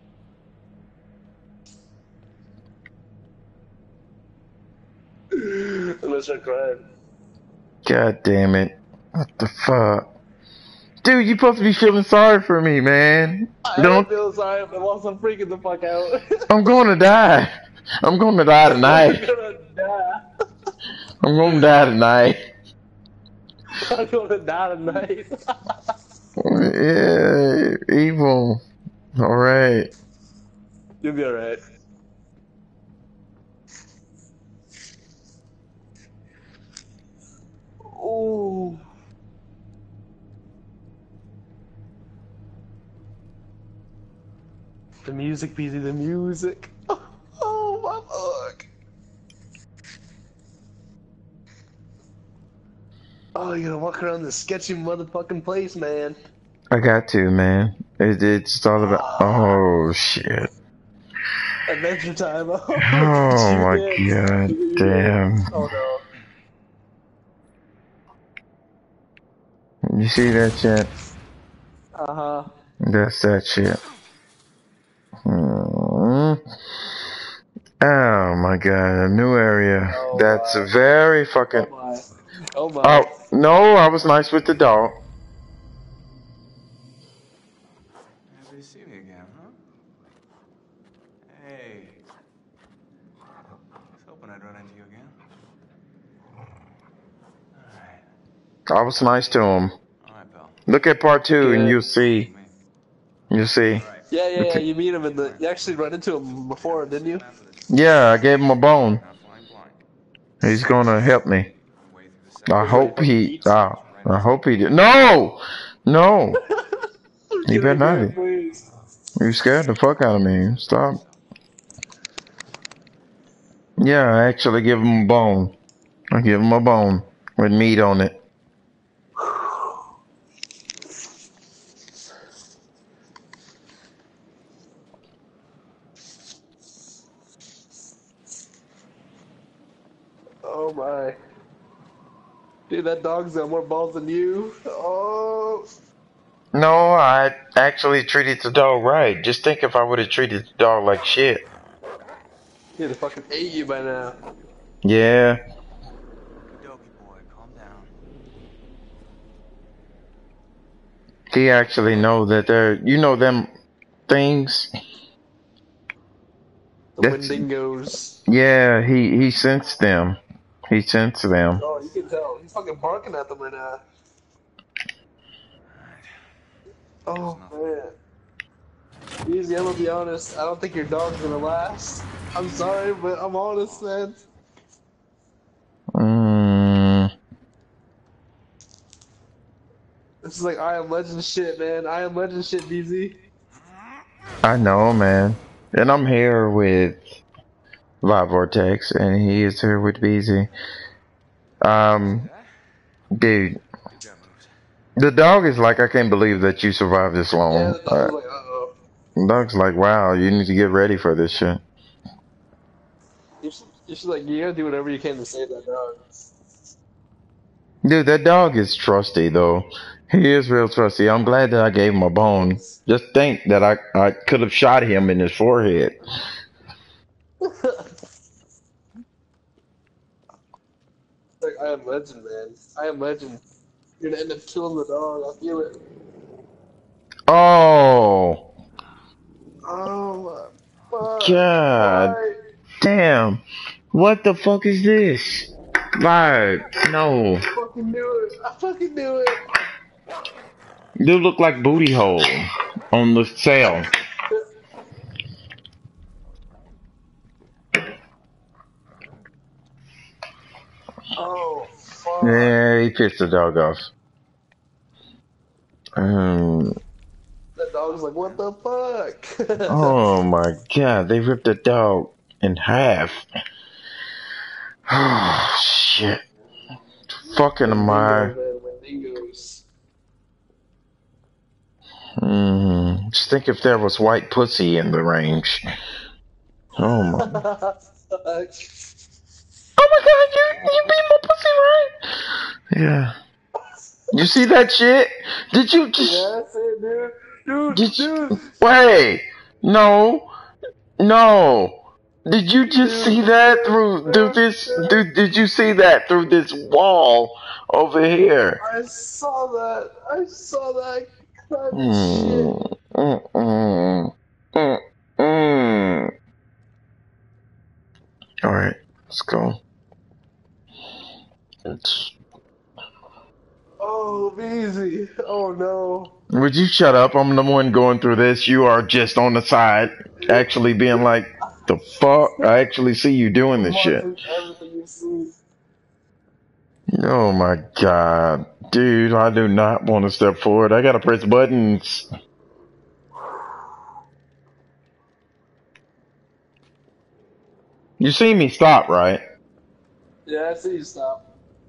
I'm gonna start crying. God damn it! What the fuck? Dude, you supposed to be feeling sorry for me, man. I don't feel sorry, but once I'm freaking the fuck out. I'm going to die. I'm going to die tonight. I'm gonna die. I'm going to die tonight. I'm gonna die tonight. Yeah, evil. All right. You'll be alright. Ooh. The music, BZ, the music. Oh my fuck. Oh, you gotta walk around this sketchy motherfucking place, man. I got to, man. It's all about. Oh shit. Adventure time. Oh, Oh my god, damn. Oh no. You see that shit? Uh-huh. That's that shit. Oh my god, a new area. Oh, That's my. very fucking. Oh my. Oh my. Oh no, I was nice with the dog. Happy to see me again, huh? Hey. I was hoping I'd run into you again. Alright. I was nice to him. Alright, pal. Look at part 2 and Good. you'll see. You'll see. Yeah. You meet him in the. You actually run into him before, didn't you? Yeah, I gave him a bone. He's gonna help me. I hope he. I hope he did. No, no. He better not. You scared the fuck out of me. Stop. Yeah, I actually give him a bone. I give him a bone with meat on it. Oh my. Dude, that dog's got more balls than you. Oh. No, I actually treated the dog right. Just think if I would have treated the dog like shit. He'd have fucking ate you by now. Yeah. Doggy boy, calm down. He actually know that they're, you know, them things. The Wendigos. Yeah, he sensed them. He sensed them. Oh, you can tell. He's fucking barking at them right now. Oh, man. Easy, I'm gonna be honest. I don't think your dog's gonna last. I'm sorry, but I'm honest, man. This is like I Am Legend shit, man. I Am Legend shit, DZ. I know, man. And I'm here with Vibe Vortex, and he is here with BZ. Dude, the dog is like, I can't believe that you survived this Yeah, long. the dog was like, uh-oh. The dog's like, wow, you need to get ready for this shit. You should like, you gotta do whatever you can to save that dog. Dude, that dog is trusty, though. He is real trusty. I'm glad that I gave him a bone. Just think that I could have shot him in his forehead. Like, I Am Legend, man. I Am Legend. You're gonna end up killing the dog. I feel it. Oh, Oh my fuck. God Why? damn. What the fuck is this? Vibe, no. I fucking knew it. I fucking knew it. Dude look like booty hole on the sail. Oh, fuck. Yeah, he pissed the dog off. That dog's like, what the fuck? Oh my god, they ripped the dog in half. Oh shit. Fucking am I. Just think if there was white pussy in the range. Oh my. Oh my god, you beat my pussy, right? Yeah. You see that shit? Did you just? Yeah, that's it, dude. Dude, Did dude. you, wait, no. Did you just see that through this? Did you see that through this wall over here? I saw that. I saw that kind of shit. All right, let's go. Oh, easy. Oh no. Would you shut up? I'm the one going through this. You are just on the side, actually being like, the fuck? I actually see you doing this shit. Everything you see. Oh my god. Dude, I do not want to step forward. I gotta press buttons. You see me stop, right? Yeah, I see you stop.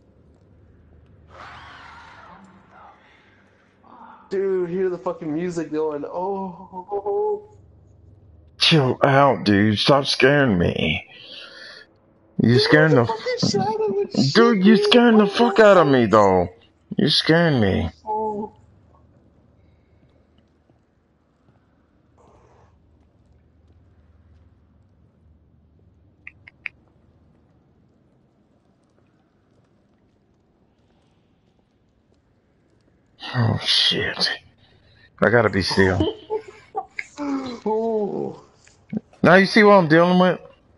Dude, hear the fucking music going. Oh. Chill out, dude. Stop scaring me. You scaring the dude. You scaring the fuck out of me, though. You scaring me. Oh. Oh shit. I gotta be still. Oh. Now you see what I'm dealing with?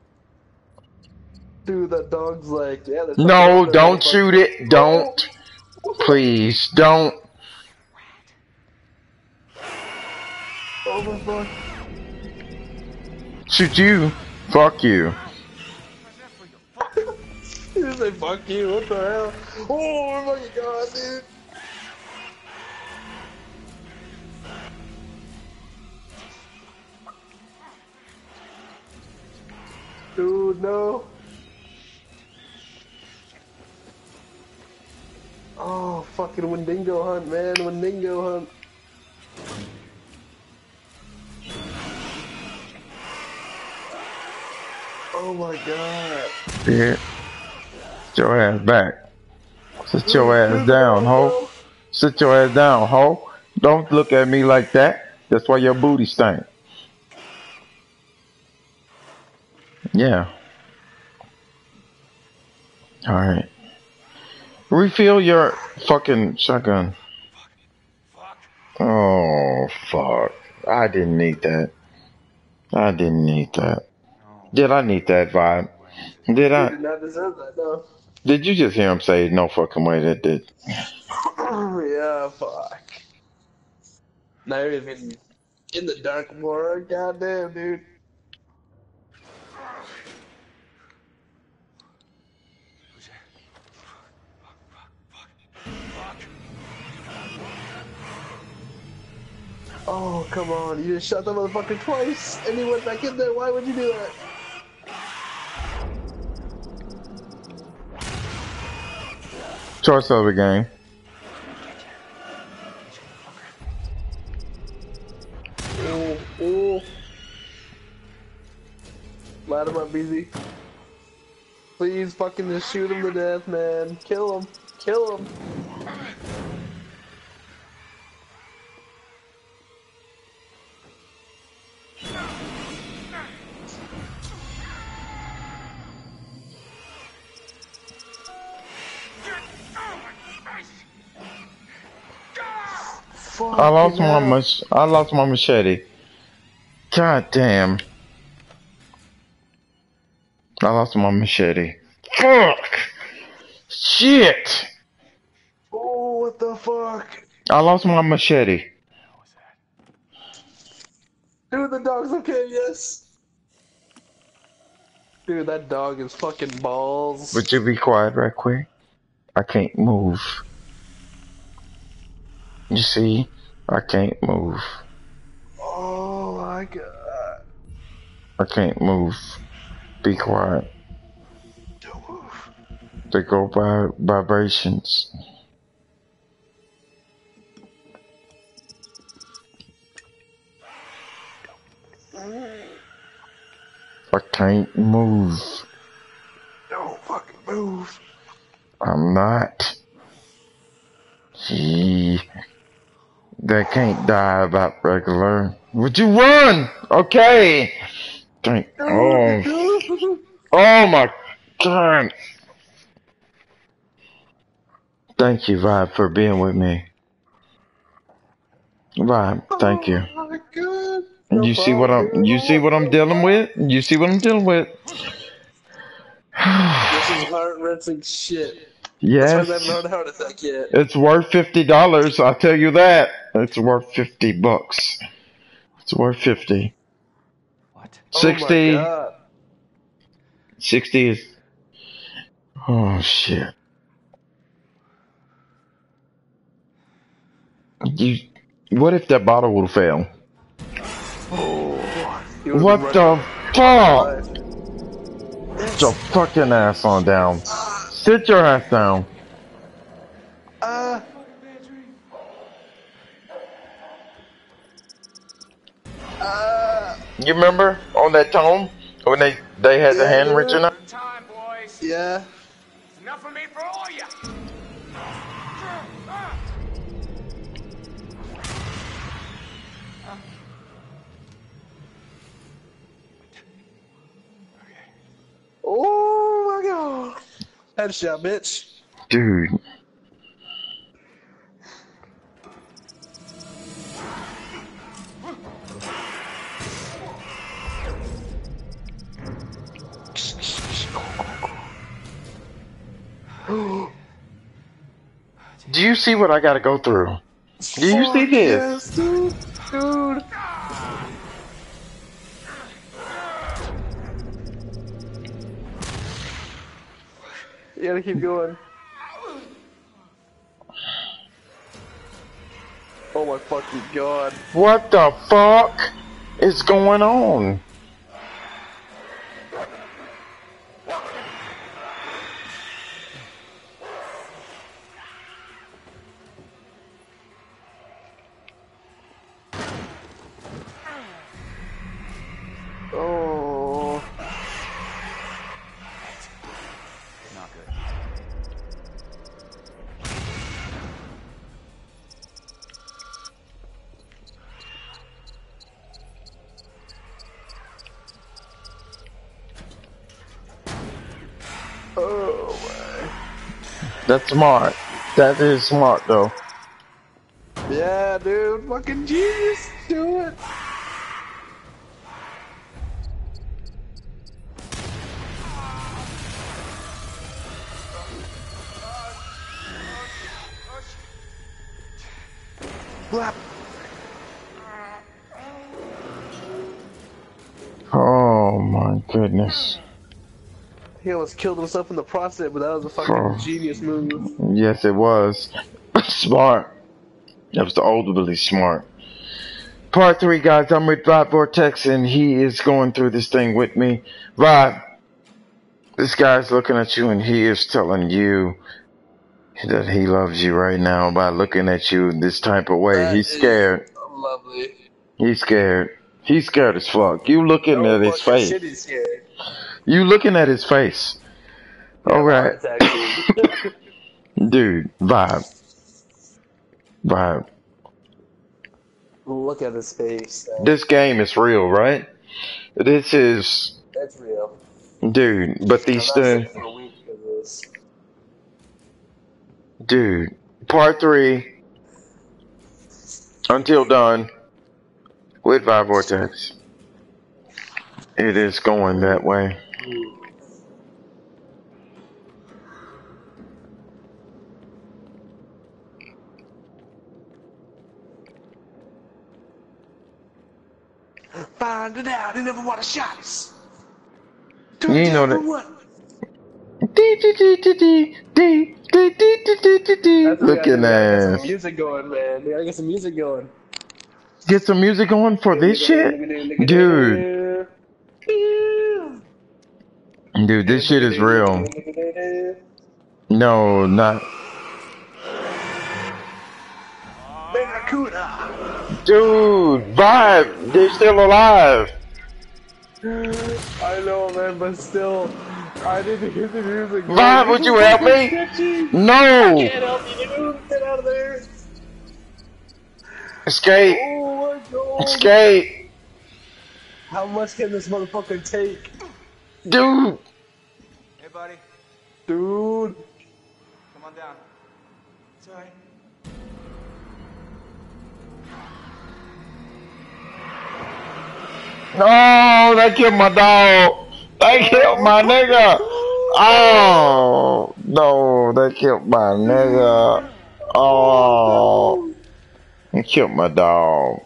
Dude, that dog's like, yeah. No, don't shoot it. Don't. Please, don't. Oh my fuck. Shoot you. Fuck you. He just say, fuck you, what the hell? Oh my god, dude. Dude, no. Oh, fucking Wendigo hunt, man. Wendigo hunt. Oh my god. Yeah. Sit your ass back. Sit your ass down, ho. Sit your ass down, ho. Don't look at me like that. That's why your booty stank. Yeah. Alright. Refill your fucking shotgun. Oh, fuck. I didn't need that. I didn't need that. Did I need that vibe? Did I? You did not deserve that, no. Did you just hear him say, no fucking way that did? Yeah, fuck. Now you're even in the dark more. Goddamn, dude. Who's there? Fuck. Oh, come on. You just shot the motherfucker twice and he went back in there. Why would you do that? Choice of the game. Oh. Light him up, BZ. Please fucking just shoot him to death, man. Kill him. Kill him. I lost my machete. God damn. I lost my machete. Fuck! Shit! Oh, what the fuck? I lost my machete. Dude, the dog's okay, yes. Dude, that dog is fucking balls. Would you be quiet right quick? I can't move. You see? I can't move. Oh my god. I can't move. Be quiet. Don't move. They go by vibrations. I can't move. Don't fucking move. I'm not. They can't die about regular. Would you run? Okay. Oh my god. Thank you, Vibe, for being with me. Vibe, thank you. Oh my god. You see what I'm dealing with? You see what I'm dealing with? This is heart-wrenching shit. Yes. That's why I haven't had a heart attack yet. It's worth $50, I'll tell you that. It's worth $50. It's worth 50. What? 60. Oh my god. 60 is. Oh shit. What if that bottle would fail? Oh, What the fuck? Sit your fucking ass on down. Sit your ass down. You remember on that tone when they had the hand reaching up? Time, boys. Yeah. It's enough of me for all of you. Oh my god. Headshot, bitch. Dude. Do you see what I gotta go through? Do you see this? Yes, dude. Dude. You gotta keep going. Oh my fucking god. What the fuck is going on? Oh. Not good. Oh my. That's smart. That is smart though. Yeah, dude. Fucking genius. Do it. Oh my goodness. He almost killed himself in the process, but that was a fucking Oh, genius move. yes, it was. Smart. That was the ultimately smart. Part 3, guys. I'm with Vibe Vortex, and he is going through this thing with me. Vibe, this guy's looking at you, and he is telling you that he loves you right now by looking at you this type of way. That He's is scared. lovely. He's scared. He's scared as fuck. You looking No at his fucking face. shit, he's scared. You looking at his face. You have a Alright. heart attack, dude. Dude, Vibe. Vibe. Look at his face. This game is real, right? This is... That's real. Dude, but I'm these not sick things... for a week because of this. Dude, part 3, Until Dawn, with Vibe Vortex. It is going that way. Find it out, he never want a shots. You ain't know that. What? Looking Gotta get some ass. music going, man. We gotta get some music going. Get some music on for this shit? Dude. Dude, this shit is real. No, not. Barracuda. Dude, Vibe, they're still alive. I know, man, but still, I didn't hear the music. Vibe, would you help me? No. I can't help you, dude. Get out of there. Escape. Oh my god. Escape. How much can this motherfucker take? Dude. Hey, buddy. Dude. Come on down. It's alright. No, they killed my dog. They killed my nigga. Oh, no, they killed my nigga. Oh, they killed my dog.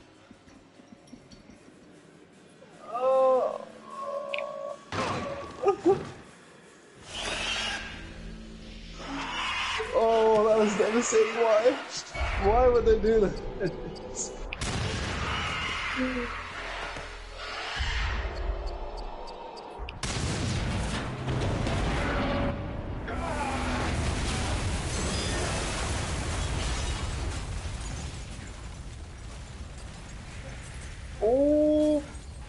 Oh, that was devastating. Why? Why would they do that? Oh,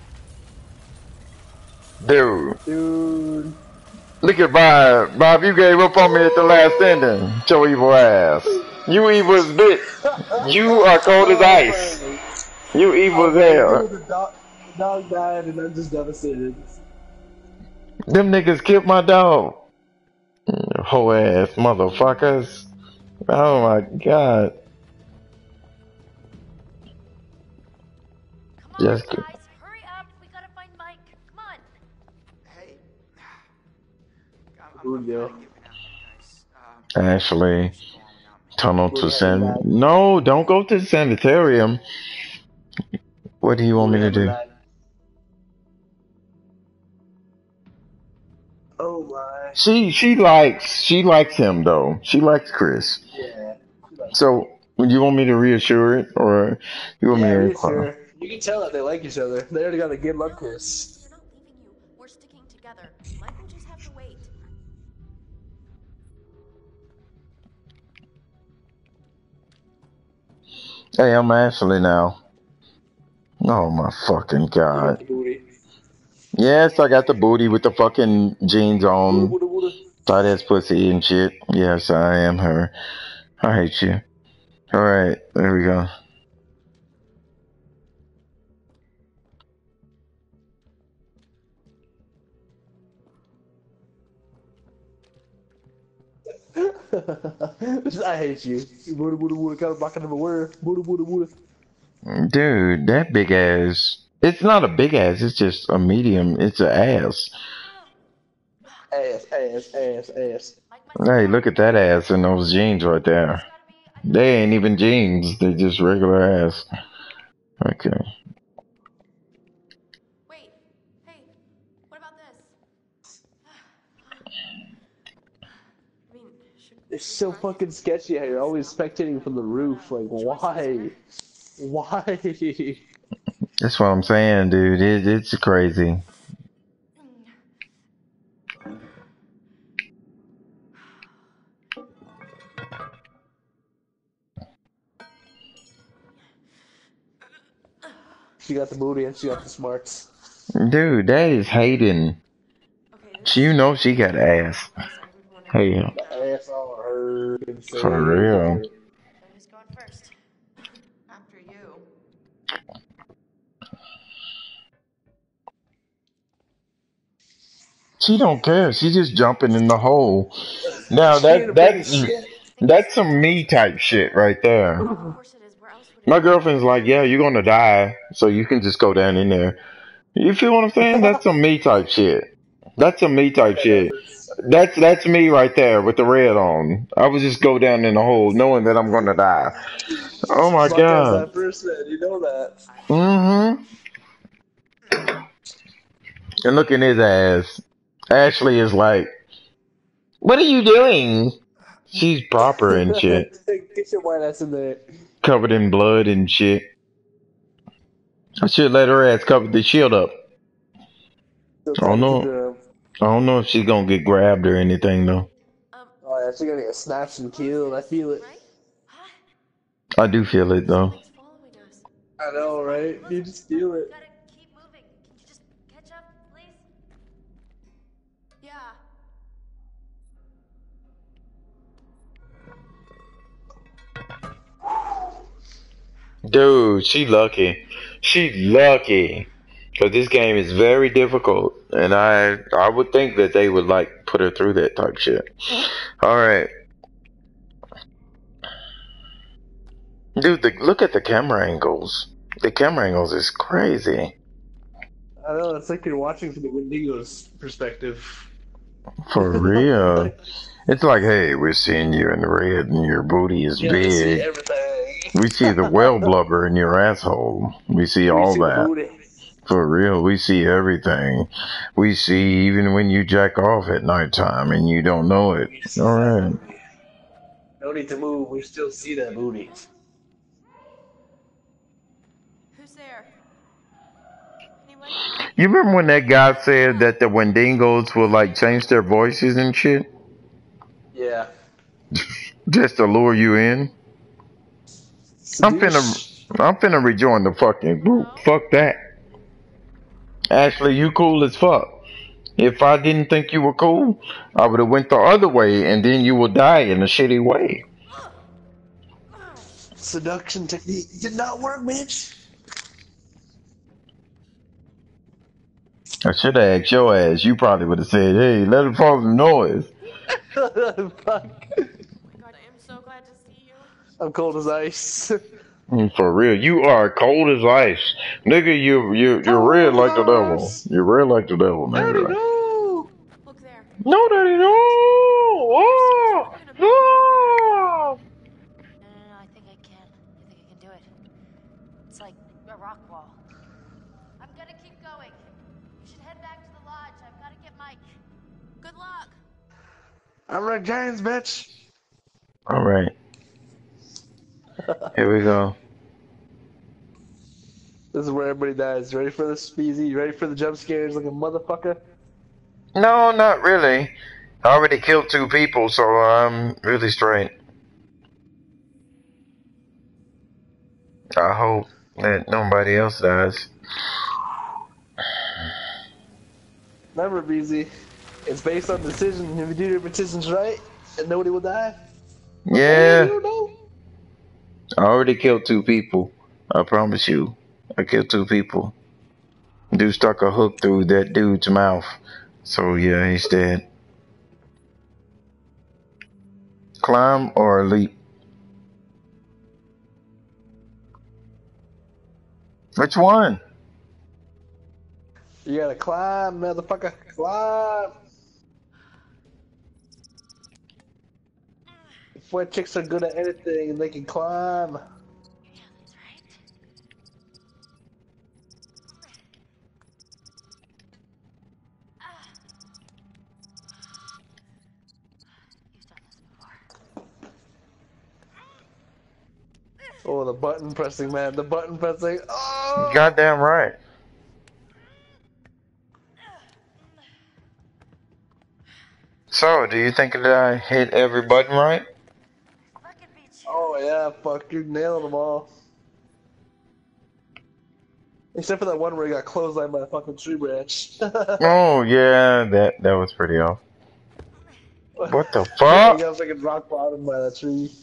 Dude, look at Bob. Bob, you gave up on me at the last ending. Your evil ass. You evil as bitch. You are cold as ice. You evil as hell. The dog died, and I'm just devastated. Them niggas killed my dog. Whole ass motherfuckers. Oh my god. Come on, Yes. guys, hurry up. We gotta find Mike. Come on. Hey. I'm Julio. kinda giving out, guys. Ashley, You should go on without me. tunnel to We're San. having that. No, don't go to the sanitarium. What do you want me to do? Oh my. She likes him though. She likes Chris. Yeah. So you want me to reassure it, or you want Yeah, me you to? sure. You can tell that they like each other. They already got a good love kiss. We're not leaving you. We're sticking together. Mike will just have to wait. Hey, I'm Ashley now. Oh my fucking god. The booty. Yes, I got the booty with the fucking jeans on, Booty. tight ass pussy and shit. Yes, I am her. I hate you. All right, there we go. I hate you. Booty. Kind of blocking them away. Booty. Dude, that big ass. It's not a big ass. It's just a medium. It's an ass. Ass. Mike, Hey, look at that ass and those jeans right there. I They ain't even jeans. They just regular ass. Okay. Wait. Hey, what about this? I mean, should It's we so try it? fucking sketchy how you're always spectating from the roof. Like, why? Why? That's what I'm saying, dude. It's crazy. She got the booty and she got the smarts. Dude, that is hating. Okay, You this know she got ass. last time we've won Hey, everything. The ass on her. for Insane. real. So who's going first? After you. She don't care. She just jumping in the hole. Now She ain't afraid of that's shit. Think this that's is some me type shit right there. Of course it is. Where else would it My be? girlfriend's like, yeah, you're gonna die, so you can just go down in there. You feel what I'm saying? That's some me type shit. That's some me type That shit. is. That's me right there with the red on. I would just go down in the hole knowing that I'm gonna die. Oh my Buck as god. that person, you know that. Mm-hmm. And look in his ass. Ashley is like, what are you doing? She's proper and shit. Get your white ass in there. Covered in blood and shit. I should let her ass cover the shield up. Still I don't talking to know. them. I don't know if she's gonna get grabbed or anything though. Um, Oh yeah, she gonna get snatched and killed. I feel it. right? Huh? I do feel it though. Something's following us. I know, right? You just feel it. Gotta keep moving. Can you just catch up, please? Yeah. Dude, she lucky. She lucky. Cause this game is very difficult, and I would think that they would like put her through that type shit. All right, dude. Look at the camera angles. The camera angles is crazy. I know, it's like you're watching from the Wendigo's perspective. For real. It's like, hey, we're seeing you in red, and your booty is Yeah, we see big. everything. We see the well blubber in your asshole. We see We all see the that. booty. For real, we see everything. We see even when you jack off at nighttime and you don't know it. We see All that right. booty. No need to move. We still see that booty. Who's there? Anybody? You remember when that guy said that the Wendigos will like change their voices and shit Yeah. just to lure you in? I'm finna, Seduce. I'm finna rejoin the fucking group. No? Fuck that. Ashley, you cool as fuck. If I didn't think you were cool, I would have went the other way, and then you will die in a shitty way. Seduction technique did not work, bitch. I should have asked your ass. You probably would have said, "Hey, let it fall some noise." Fuck. Oh my god, I am so glad to see you. I'm cold as ice. For real, you are cold as ice, nigga. You're red Cold as like the devil. ice. You're red like the devil, Daddy, nigga. no. Look there. No, daddy, no. You're seriously Oh, not gonna make it up there? no. No, I think I can. I think I can do it. It's like a rock wall. I'm gonna keep going. You should head back to the lodge. I've gotta get Mike. Good luck. I'm Rick James, bitch. All right, here we go. This is where everybody dies. Ready for the speezy? Ready for the jump scares like a motherfucker? No, not really. I already killed 2 people, so I'm really straight. I hope that nobody else dies. Remember, BZ, it's based on decision. If you do your decisions right, and nobody will die. But hey, we Yeah, don't know. I already killed 2 people. I promise you. I killed 2 people. Dude stuck a hook through that dude's mouth. So yeah, he's dead. Climb or leap? Which one? You gotta climb, motherfucker. Climb. Boy, chicks are good at anything and they can climb. Yeah, that's right. You've done this before. Oh, the button pressing, man. The button pressing. Oh! Goddamn right. So, do you think that I hit every button right? Fucking beat you. Oh, yeah, fuck. You nailed them all. Except for that one where he got clotheslined by a fucking tree branch. Oh yeah, that was pretty off. What the Yeah, he fuck? got fucking rock bottom by that tree.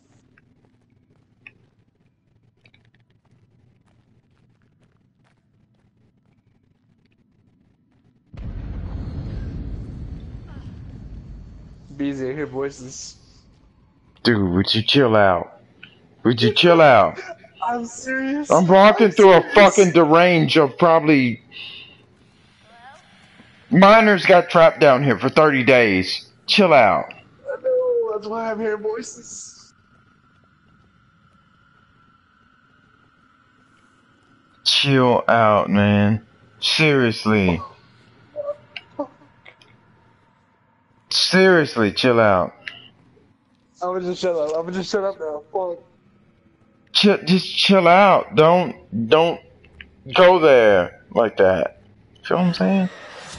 Beezy, I hear voices. Dude, would you chill out? Would you chill out? I'm serious. I'm walking I'm through a fucking serious. derange of probably Hello? miners got trapped down here for 30 days. Chill out. I know, that's why I'm hearing voices. Chill out, man. Seriously. Seriously, chill out. I'm gonna just shut up. I'm gonna just shut up now. Fuck. Just chill out. Don't go there like that. Feel what I'm saying?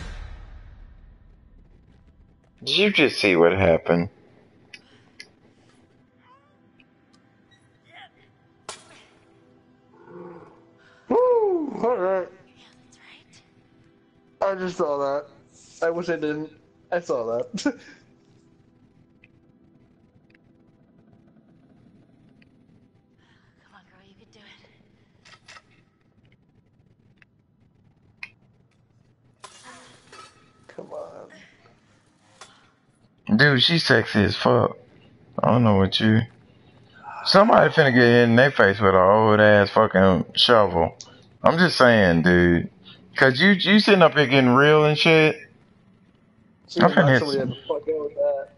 Did you just see what happened? Woo! Alright. Yeah, that's right. I just saw that. I wish I didn't. I saw that. Come on, girl, you can do it. Come on. Dude, she's sexy as fuck. I don't know what you. Somebody finna get hit in their face with an old ass fucking shovel. I'm just saying, dude. Cause you sitting up here getting real and shit. She I'm can knock finna hit somebody in some. the fuck out with that.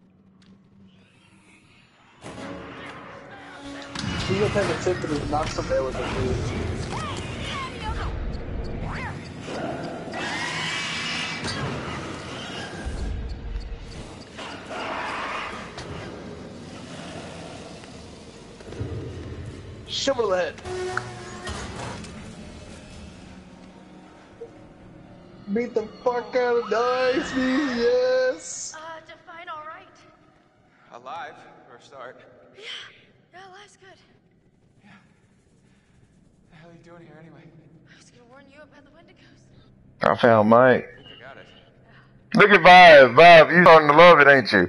She's gonna take a tip and just knock somebody with her dude. Shove her in the head. Beat the fuck out of Dice, yes! Define all right. Alive, for a start. Yeah, life's good. What the hell are you doing here anyway? I was gonna warn you about the Wendigos. I found Mike. I think I got it. Look at Vibe, you starting to love it, ain't you?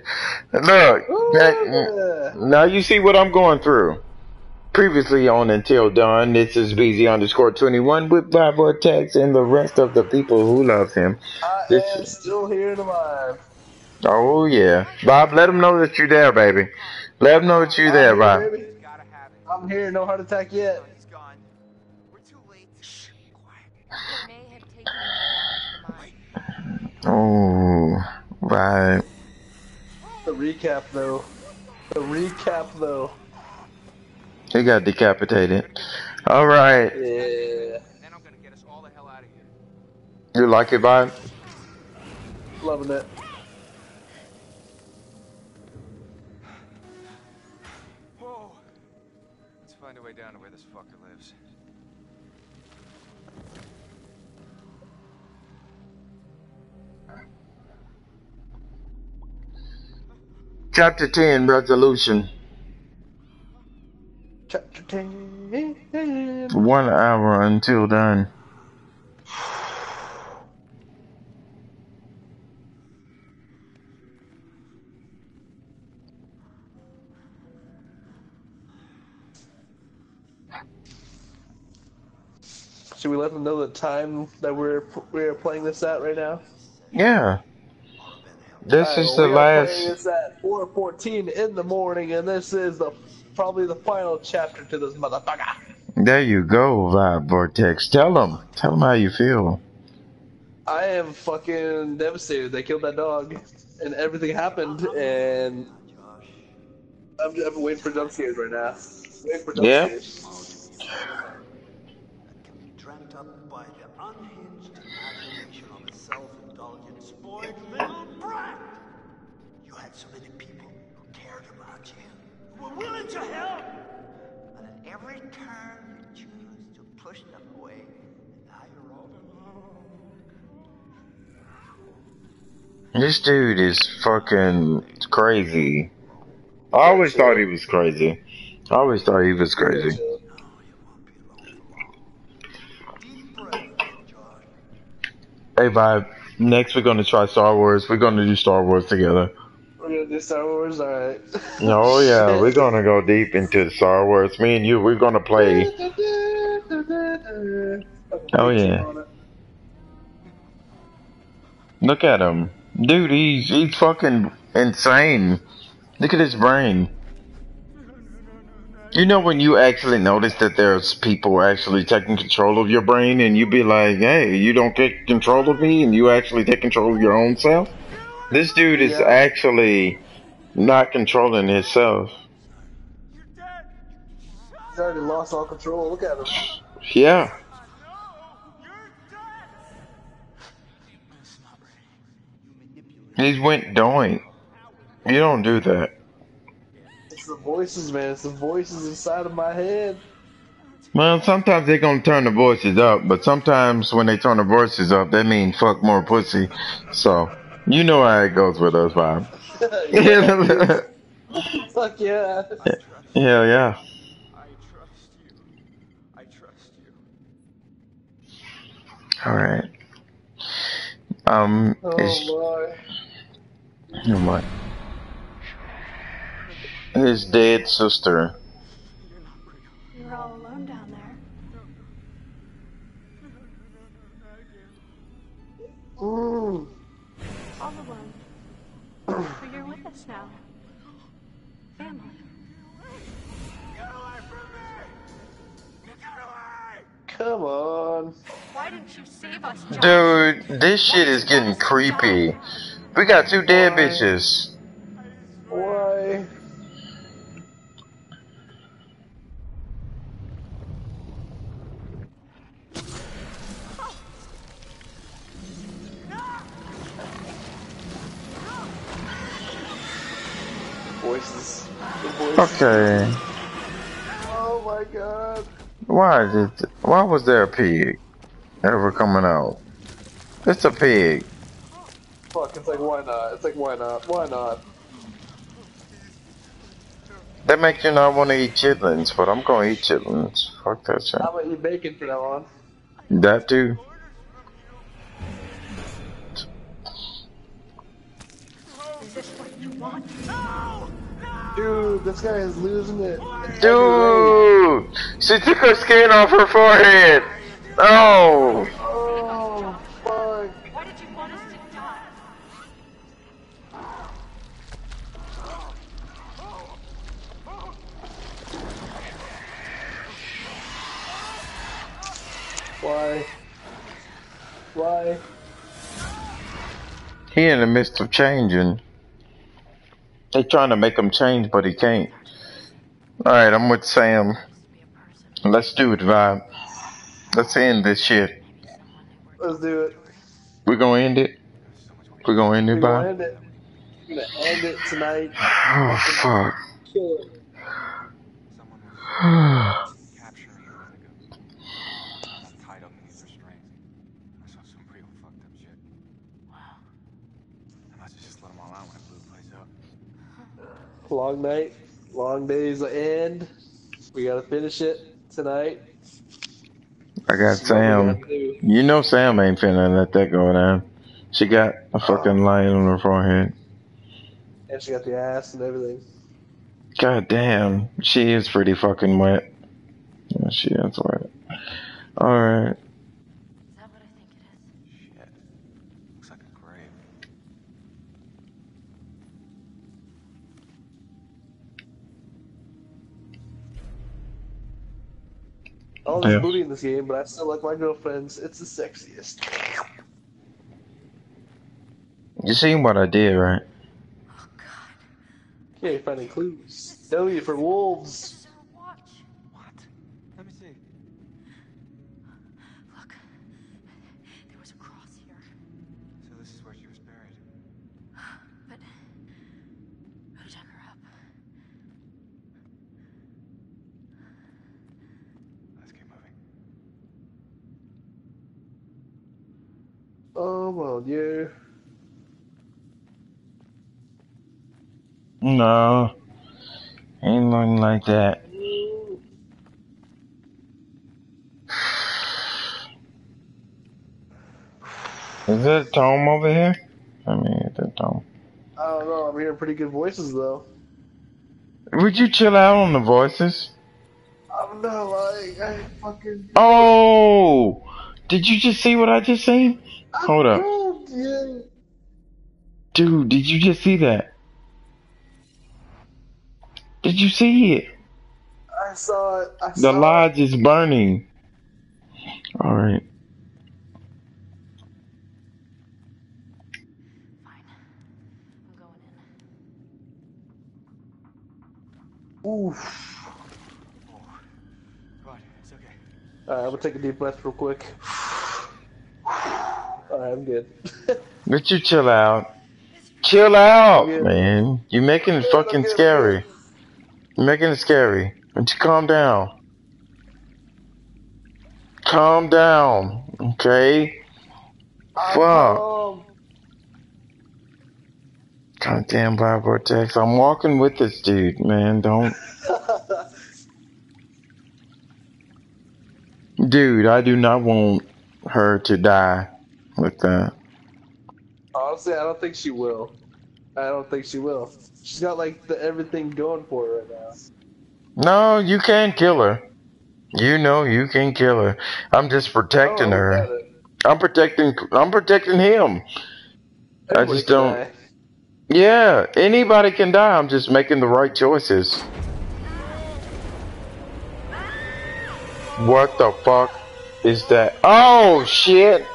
Look, Ooh, now you see what I'm going through. Previously on Until Dawn, this is BZ_21 with Vibe Vortex and the rest of the people who love him. I This, am still here and alive. oh yeah, Bob, let them know that you're there, baby. Let them know that you're I'm there, here, Bob. baby. Gotta have it. I'm here, no heart attack yet. He's gone. We're too late. Shh, quiet. They may have taken him down to the mine. Oh, right. The recap, though. The recap, though. He got decapitated. All right, Yeah. Then I'm gonna get us all the hell out of here. you like it, Bob? Loving it. Whoa. Let's find a way down to where this fucker lives. Chapter 10, Resolution. Chapter 10. 1 hour until done. Should we let them know the time that we're playing this at right now? Yeah. This Alright, is well, the we are playing last. this at 4:14 in the morning, and this is probably the final chapter to this motherfucker. There you go, Vibe Vortex. Tell them how you feel. I am fucking devastated. They killed that dog, and everything happened, and I'm waiting for jump scares right now. Waiting for jump Yeah. scares. That can be dreamt up by the unhinged imagination of a self-indulgent, spoiled little brat. You had so many people who cared about you, who were willing to help. But at every turn, you choose to push them away, and now you're all alone. This dude is fucking crazy. I You gotta always thought he chill. was crazy. I always thought he was You gotta crazy. chill. No, you won't be alone for long. Deep breath, Josh. Hey, Vibe. Next, we're gonna try Star Wars. We're gonna do Star Wars together. We're gonna do Star Wars, alright. Oh yeah, we're Shit. gonna go deep into Star Wars. Me and you, we're gonna play. Fucking Oh theme tune yeah. on it. Look at him, dude. He's fucking insane. Look at his brain. You know when you actually notice that there's people actually taking control of your brain, and you be like, "Hey, you don't take control of me," and you actually take control of your own self. This dude is Yeah. actually not controlling himself. He's already lost all control. Look at him. Yeah, It's not ready. You manipulate. he's went doink. You don't do that. It's the voices, man. It's the voices inside of my head. Well, sometimes they're gonna turn the voices up, but sometimes when they turn the voices up, that means fuck more pussy. So, you know how it goes with us, Bob. Yeah, dude. Fuck yeah. Hell yeah. I trust you. I trust you. Alright. It's, Oh oh my. His dead sister. You were all alone down there. my. Mm. All alone. But you're with us now. Family. Get away from me! Get away! Come on. Why didn't you save us, Josh? Dude, this shit is getting creepy. We got two dead Why? bitches. Why? Voices. The voices. Okay. Oh my god. Why was there a pig ever coming out? It's a pig. Fuck, it's like, why not? It's like, why not? Why not? That makes you not want to eat chitlins, but I'm gonna eat chitlins. Fuck that shit. I'm gonna eat bacon from now on. That too. Is this what you want? Dude, this guy is losing it. Every Dude! She took her skin off her forehead! Oh! Oh, fuck. Why did you want us to die? Why? Why? He in the midst of changing. They trying to make him change, but he can't. Alright, I'm with Sam. Let's do it, Vibe. Let's end this shit. Let's do it. We're gonna end it? We're gonna end it, We're gonna Vibe? end it. We're gonna end it tonight. Oh, fuck. Kill it. Someone was capturing me a minute ago. I'm tied up in these restraints. I saw some real fucked up shit. Wow. I must have just let them all out when I blew the place up. Long night, long days end. We gotta finish it tonight. I got This is what we Sam. gotta do. You know Sam ain't finna let that go down. She got a fucking line on her forehead. And she got the ass and everything. God damn. She is pretty fucking wet. Yeah, she is wet. Alright. Is that what I think it is? Shit. Looks like a grave. All this Yeah. booty in this game, but I still like my girlfriends. It's the sexiest. You seen what I did, right? Oh, God. Okay, finding clues. tell you, for This wolves. is our watch. What? Let me see. Look, there was a cross here. So this is where she was buried. But who dug her up? Let's keep moving. Oh, well, yeah. No, ain't nothing like that. Is there a tome over here? I mean, it's a tome. I don't know. I'm hearing pretty good voices, though. Would you chill out on the voices? I don't know. I fucking. Oh! Did you just see what I just seen? I'm Hold up. cold, yeah. Dude, did you just see that? Did you see it? I saw it. I The saw it. lodge is burning. Alright. Fine. I'm going in. Oof. Oh, God, it's okay. Alright, I'm gonna take a deep breath real quick. Alright, I'm good. Let you chill out. It's Chill I'm out, good. man. You're making I'm it good. I'm fucking good. I'm good. scary. You're making it scary. Why don't you calm down? Calm down. Okay? I'm Fuck. calm. Goddamn Black Vortex. I'm walking with this dude, man. Don't. Dude, I do not want her to die with that. Honestly, I don't think she will. I don't think she will. She's got like everything going for her right now. No, you can't kill her. You know you can kill her. I'm just I don't protecting know her. about it. I'm protecting him. I Everybody just can don't. die. Yeah, anybody can die. I'm just making the right choices. What the fuck is that? Oh shit!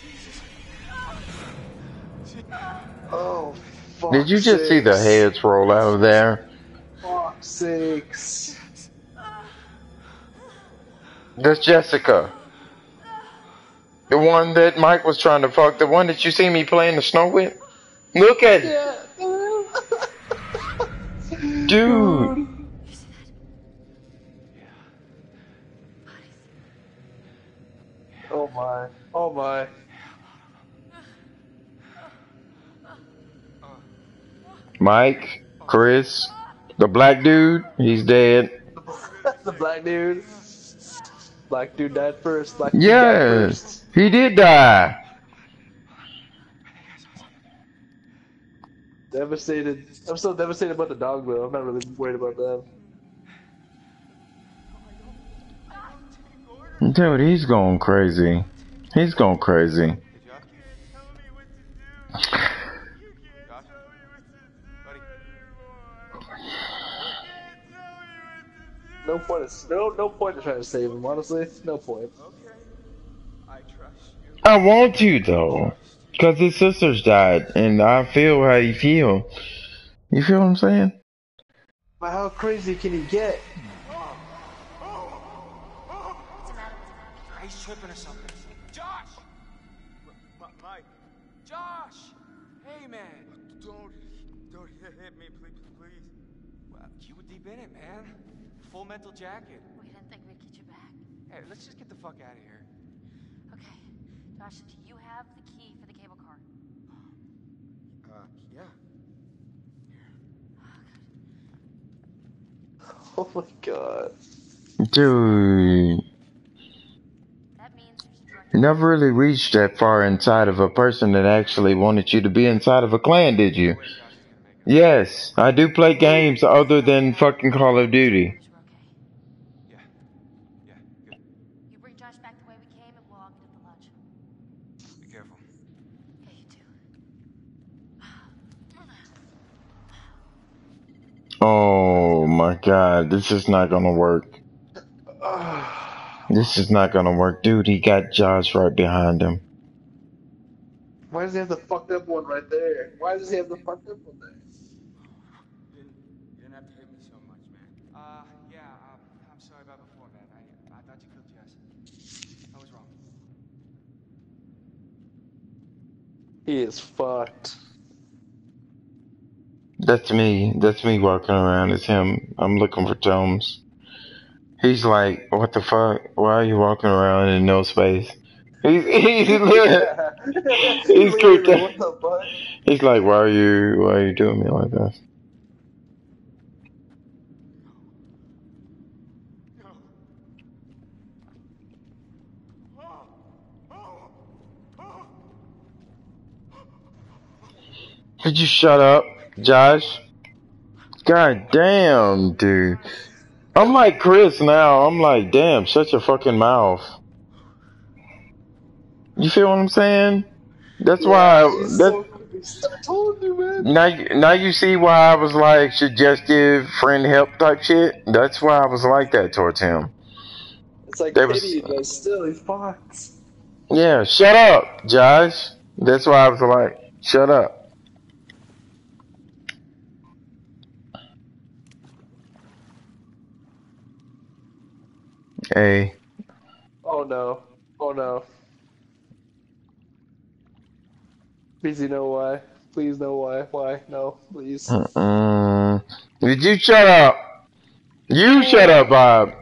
Oh, Did fuck you just see the sakes. heads roll out of there? Fuck sakes. That's Jessica. The one that Mike was trying to fuck. The one that you see me playing the snow with? Look at it. Yeah. Dude. Dude. You see that? Bodies. Oh my. Oh my. Mike, Chris, the black dude, he's dead. The black dude. Black dude died first. Black dude died Yeah, first. he did die. Devastated. I'm so devastated about the dog though. I'm not really worried about them. Dude, he's going crazy. He's going crazy. Hey, Josh? Tell me what to do. You can't Josh? tell me what to do Buddy? anymore. You can't tell me what to do. No point. No point in trying to save him. Honestly, no point. Okay. I trust you. I want to, though. Because his sisters died, and I feel how you feel. You feel what I'm saying? But how crazy can he get? What's the matter with him? He's tripping or something. Josh! Mike, Josh! Hey, man. don't hit me, please. Well, you were deep in it, man. Full mental jacket. We didn't think we'd get you back. Hey, let's just get the fuck out of here. Okay. Josh, do you have the key for the cable car? Yeah. Oh my god. Dude. That means there's a direct. You never really reached that far inside of a person that actually wanted you to be inside of a clan, did you? Way Josh is gonna make it. Yes, I do play games other than fucking Call of Duty. We're okay. Yeah. Yeah, good. You bring Josh back the way we came, and we'll all meet at the lodge. Be careful. Yeah, you too. Oh my god, this is not gonna work. This is not gonna work. Dude, he got Josh right behind him. Why does he have the fucked up one right there? Why does he have the fucked up one there? You didn't have to hit me so much, man. thought you killed Jess. I was wrong. He is fucked. That's me. That's me walking around. It's him. I'm looking for Jones. He's like, what the fuck? Why are you walking around in no space? Yeah. He's creeped Literally, out. what the fuck? He's like, why are you doing me like this? No. Oh. Oh. Oh. Could you shut up, Josh? God damn, dude. I'm like Chris now. I'm like, damn, shut your fucking mouth. You feel what I'm saying? That's why. Yeah, he's so creepy. I told you, man. Now you see why I was like suggestive friend help type shit. That's why I was like that towards him. It's like There was, pity, but still, he's fucked. yeah, shut up, Josh. That's why I was like, shut up. Hey, Oh no. Oh no. Please, you know why? Please know why. Why? No, please. did you shut up? You shut up, Bob.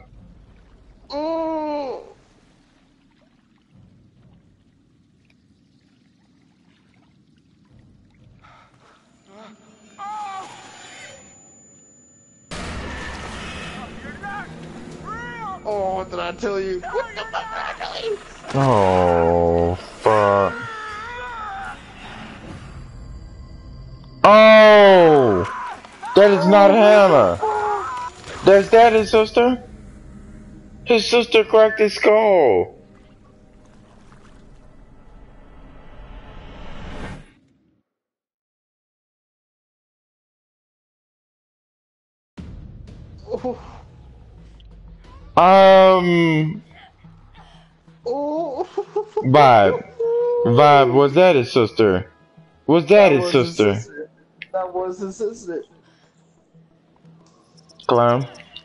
Mm. Oh, what did I tell you? What the fuck did I tell you? Oh, fuck. Oh, that is not Oh, what the Hannah. fuck? That's that his sister? His sister cracked his skull. Oh, Um, oh. Vibe. Vibe, was that his sister? Was that That his was his sister? sister. That was his sister. Clown.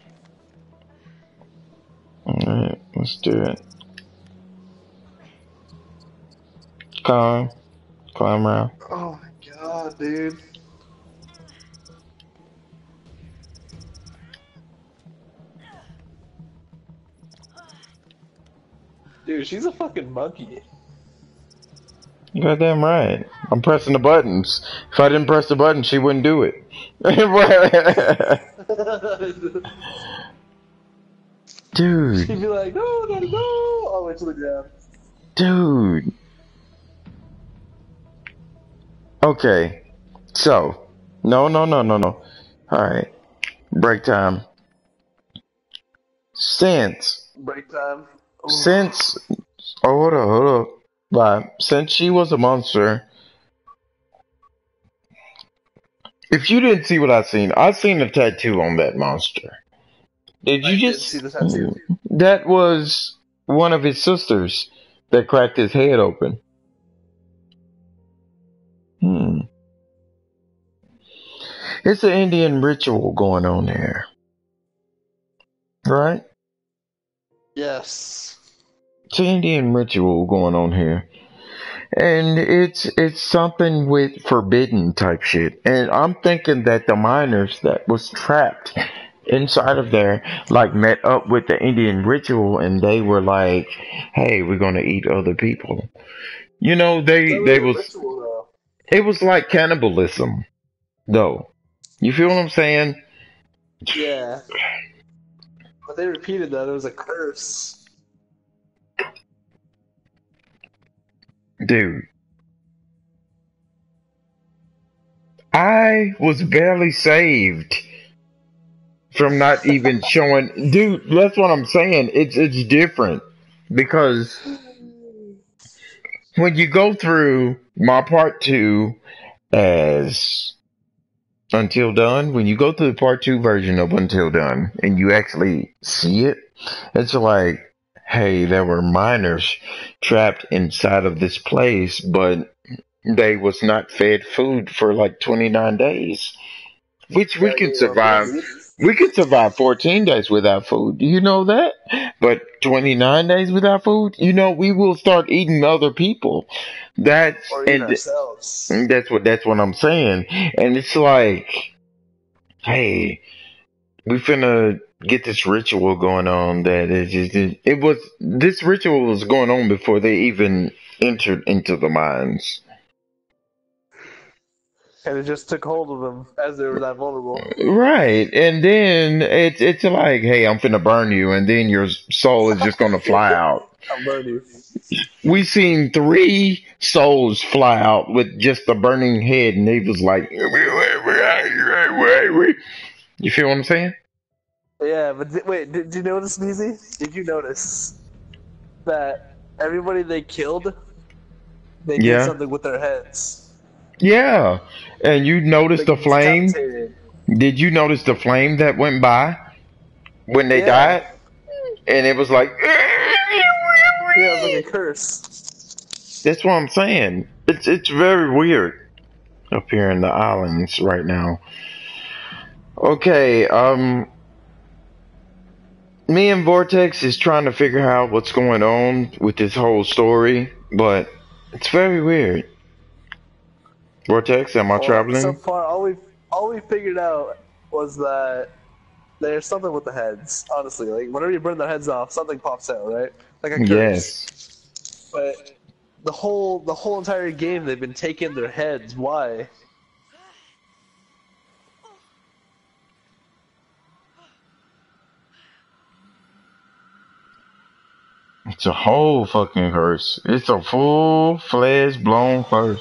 Alright, let's do it. Clown. Clown around. Oh my god, dude. Dude, she's a fucking monkey. Goddamn right. I'm pressing the buttons. If I didn't press the button, she wouldn't do it. Dude. She'd be like, no, no, no, all the way to the ground. Dude. Okay. So. No. Alright. Break time. Since. Break time. Since. Oh, hold up. Bye. Since she was a monster. If you didn't see what I seen a tattoo on that monster. Did you I did just? see the tattoo. That was one of his sisters that cracked his head open. It's an Indian ritual going on there, right? Yes. It's an Indian ritual going on here, and it's something with forbidden type shit. And I'm thinking that the miners that was trapped inside of there like met up with the Indian ritual, and they were like, "Hey, we're gonna eat other people." You know, It's not they really a was ritual, though. it was like cannibalism, though. You feel what I'm saying? Yeah. But they repeated that it was a curse. Dude, I was barely saved from not even showing. Dude, that's what I'm saying. It's different because when you go through my part two as Until Dawn, when you go through the part two version of Until Dawn and you actually see it, it's like, hey, there were miners trapped inside of this place, but they was not fed food for like 29 days. which we Gotta can get your own survive. food. We can survive 14 days without food. Do you know that? But 29 days without food, we will start eating other people. That's Or even and ourselves. that's what I'm saying. And it's like, hey, we finna get this ritual going on that is just it was this ritual was going on before they even entered into the mines. And it just took hold of them as they were that vulnerable. Right. And then it's like, hey, I'm finna burn you, and then your soul is just gonna fly out. I'll burn you. We seen 3 souls fly out with just a burning head, and they was like, you feel what I'm saying? Yeah, but wait, did you notice, Beezy? Did you notice that everybody they killed, they did Yeah. something with their heads? Yeah. And you noticed Like, the flame? decapitated. Did you notice the flame that went by when they Yeah. died? And it was like, Yeah, it was like a curse. that's what I'm saying. It's very weird up here in the islands right now. Okay, me and Vortex is trying to figure out what's going on with this whole story, but it's very weird. Vortex, am I Well, so traveling? far, all we figured out was that there's something with the heads. Honestly, like whenever you burn their heads off, something pops out, right? Like a Yes. curse. But the whole entire game, they've been taking their heads. Why? It's a whole fucking curse. It's a full-fledged blown curse.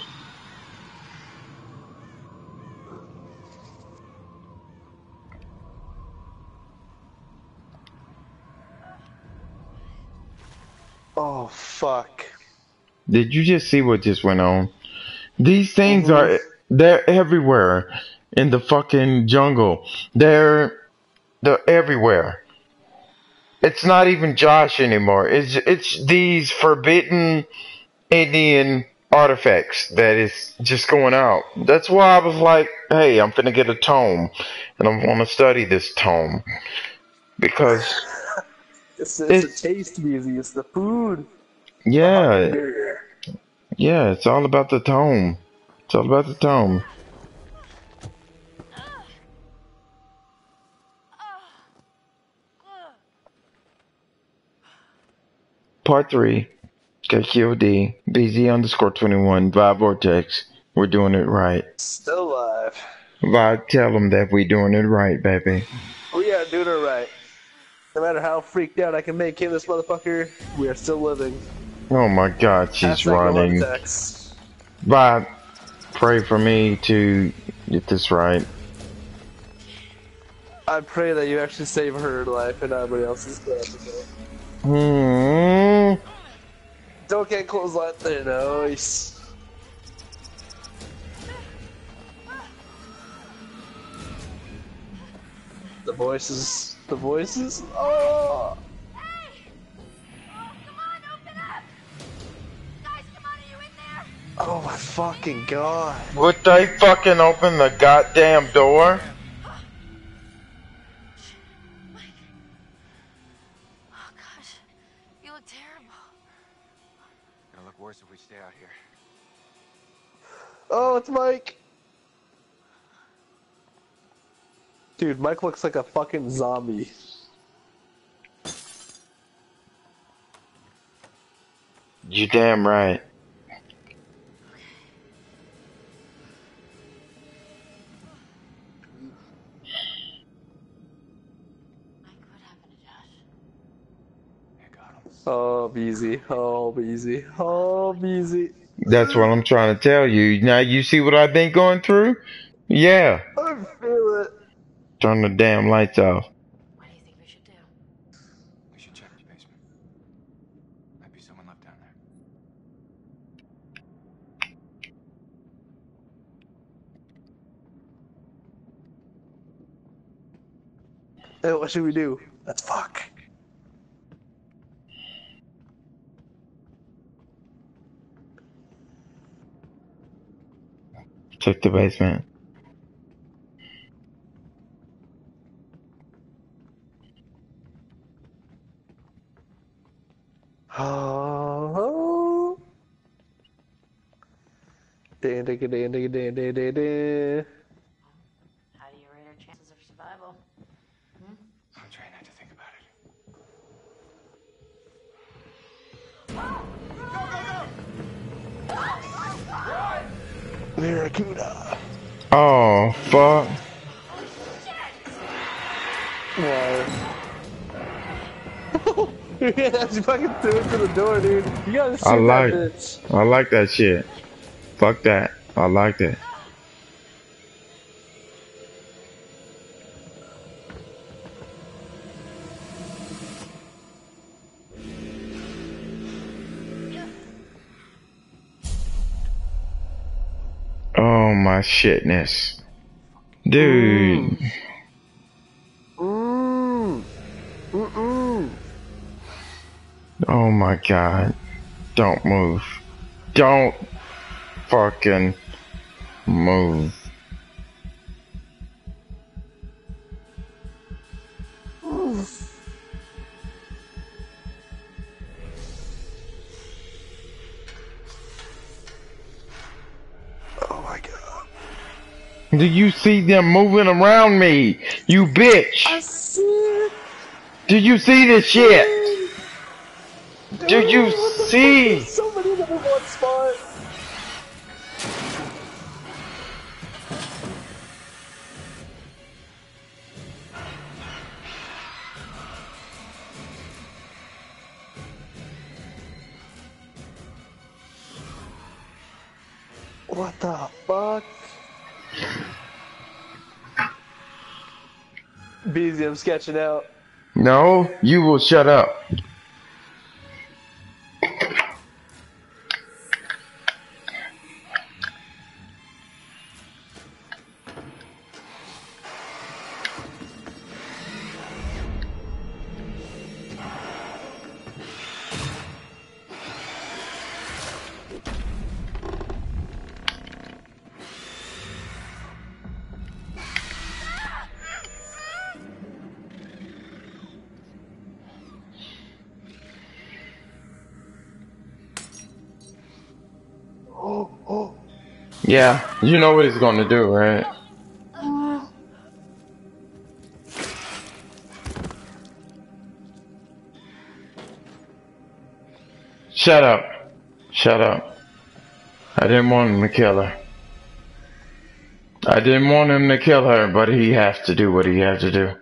Oh fuck. Did you just see what just went on? These things Mhm. they're everywhere in the fucking jungle. They're everywhere. It's not even Josh anymore. It's these forbidden Indian artifacts that is just going out. That's why I was like, hey, I'm finna get a tome and I want to study this tome because It's a it's taste music. It's the food. The yeah, hunger. yeah, it's all about the tome. It's all about the tome. Part 3. KQOD BZ_21 Vibe Vortex. We're doing it right. Still alive. Vibe, tell them that we're doing it right, baby. We are doing it right. No matter how freaked out I can make him, this motherfucker, we are still living. Oh my god, she's Hashtag no heart running. attacks. Vibe, pray for me to get this right. I pray that you actually save her life and not everybody else's. Hmm. Don't get close like that, nice. The voices. The voices. Oh! Hey! Oh, come on, open up! Guys, come on, are you in there? Oh my fucking god. Would they fucking open the goddamn door? Mike. Oh, gosh. You look terrible. It'll look worse if we stay out here. Oh, it's Mike! Dude, Mike looks like a fucking zombie. You damn right. Mike, what happened to Josh? I got him. Oh, easy. Oh, easy. Oh, easy. That's what I'm trying to tell you. Now you see what I've been going through? Yeah. I feel it. Turn the damn lights off. What do you think we should do? We should check the basement. Might be someone left down there. Hey, what should we do? Let's fuck. Check the basement. How do you rate our chances of survival? I'm trying not to think about it. Barracuda. Oh, fuck. Why? Yeah, she fucking threw it to the door, dude. You gotta I shoot that like, bitch. I like that shit. Fuck that. I like that. Oh my shitness. Dude. Oh my god. Don't move. Don't fucking move. Oh my god. Do you see them moving around me? You bitch. I see it. Do you see this shit? Dude, Do you what the fuck? see? There's so many of them in one spot. What the fuck? Beezy, I'm sketching out. No, you will shut up. Yeah, you know what he's gonna do, right? Shut up. Shut up. I didn't want him to kill her. I didn't want him to kill her, but he has to do what he has to do.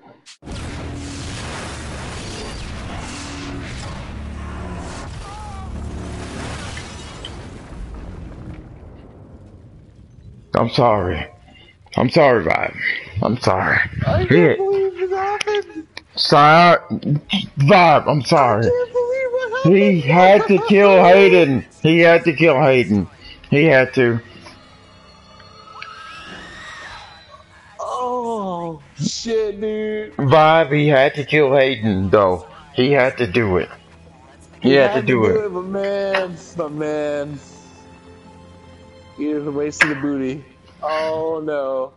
I'm sorry. I'm sorry, Vibe. I'm sorry. I can't believe this happened. Sorry, Vibe. I'm I sorry. can't believe what happened. He had to kill Hayden. He had to kill Hayden. He had to. Oh, shit, dude. Vibe, he had to kill Hayden, though. He had to do it. He He had to had to do do it. it, but man. He just wasted the booty. Oh, no.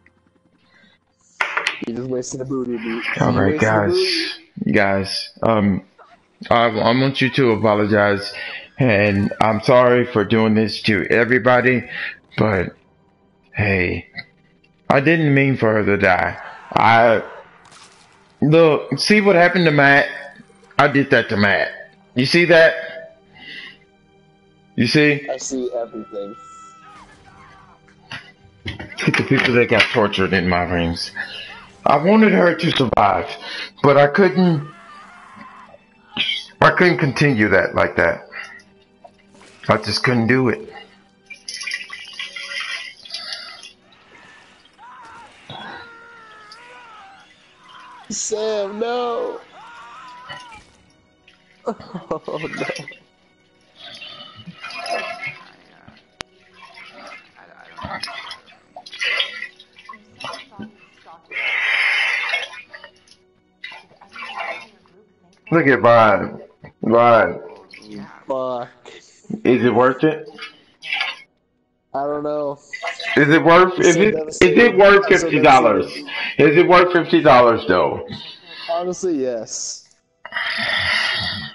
He just wasted the booty, dude. All He right, wasted the booty. guys. I want you to apologize, and I'm sorry for doing this to everybody. But hey, I didn't mean for her to die. I look, see what happened to Matt. I did that to Matt. You see that? You see? I see everything. Look at the people that got tortured in my rings. I wanted her to survive, but I couldn't. I couldn't continue that like that. I just couldn't do it. Sam, no. Oh, no. Look at Vine. Vine. Fuck. Is it worth it? I don't know. Is it worth? It's so Is it devastating. worth I'm so $50? devastated. Is it worth $50 though? Honestly, yes.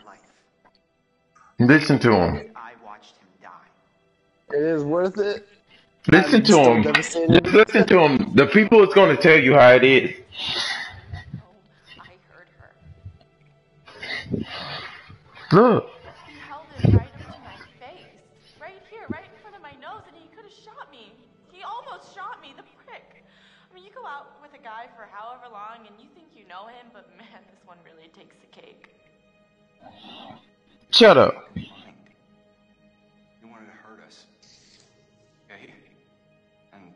Listen to him. I watched him die. It is worth it. Listen I'm to still him. devastated. Just listen to him. The people is going to tell you how it is. Oh, I heard her. Look. He held it right up to my face. Right here, right in front of my nose, and he could have shot me. He almost shot me, the prick. I mean, you go out with a guy for however long and you think you know him, but man, this one really takes the cake. Shut up. Fucking lying. You wanted to hurt us. Okay? And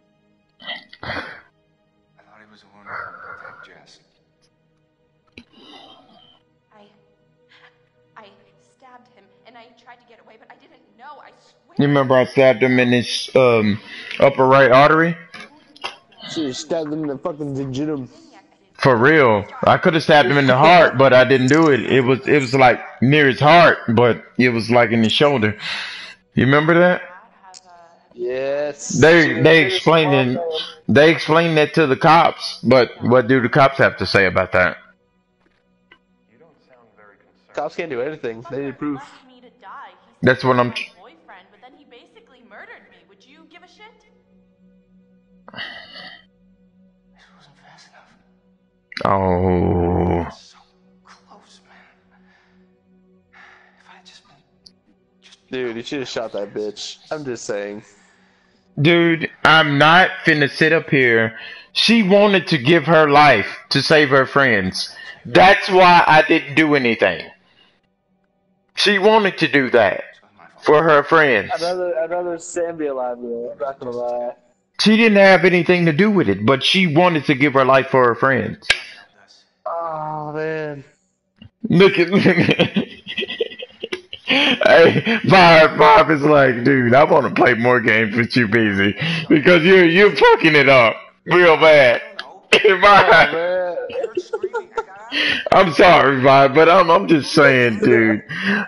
I thought he was the one who would protect Jess. I stabbed him and I tried to get away, but I didn't know, I swear. You remember I stabbed him in his upper right artery? Should have stabbed him in the fucking jejunum. For real. I could have stabbed him in the heart, but I didn't do it. It was like near his heart, but it was like in his shoulder. You remember that? Yes. They explained that to the cops, but what do the cops have to say about that? Cops can't do anything. They need proof. Left me to die. He said That's he what was I'm. my boyfriend, but then he basically murdered me. Would you give a shit? This wasn't fast enough. Oh, So close, man. If I had just been... Dude, you should have shot that bitch. I'm just saying. dude, I'm not finna sit up here. She wanted to give her life to save her friends. That's why I didn't do anything. She wanted to do that for her friends. I'd rather Sam be alive, though. I'm not gonna lie. She didn't have anything to do with it, but she wanted to give her life for her friends. Oh, man. Look at Hey, Bob is like, dude, I want to play more games with you, busy, because you're fucking it up real bad. Bob, I'm sorry, Bob, but I'm just saying, dude.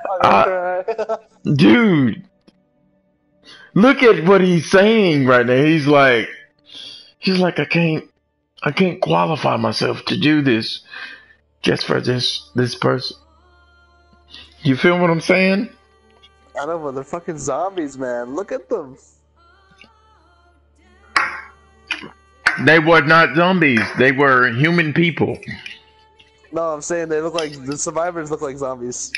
Dude, look at what he's saying right now. He's like, I can't qualify myself to do this just for this person. You feel what I'm saying? I know, but they're fucking zombies, man. Look at them. They were not zombies. They were human people. No, I'm saying they look like the survivors look like zombies.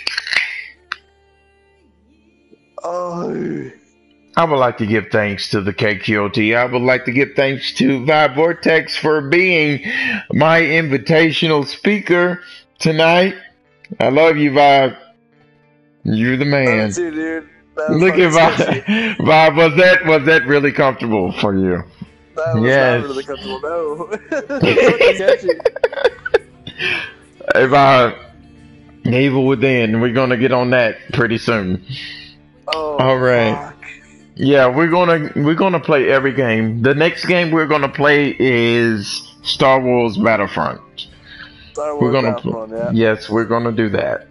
Oh. I would like to give thanks to the KQOT. I would like to give thanks to Vibe Vortex for being my invitational speaker tonight. I love you, Vibe. You're the man. Too, dude. Look at Vibe. Vibe, was that really comfortable for you? That was yes. not really comfortable, no. Hey, Vibe. Evil Within. We're gonna get on that pretty soon. Oh, all right. Fuck. Yeah, we're gonna play every game. The next game we're gonna play is Star Wars Battlefront. We're gonna yes, we're gonna do that.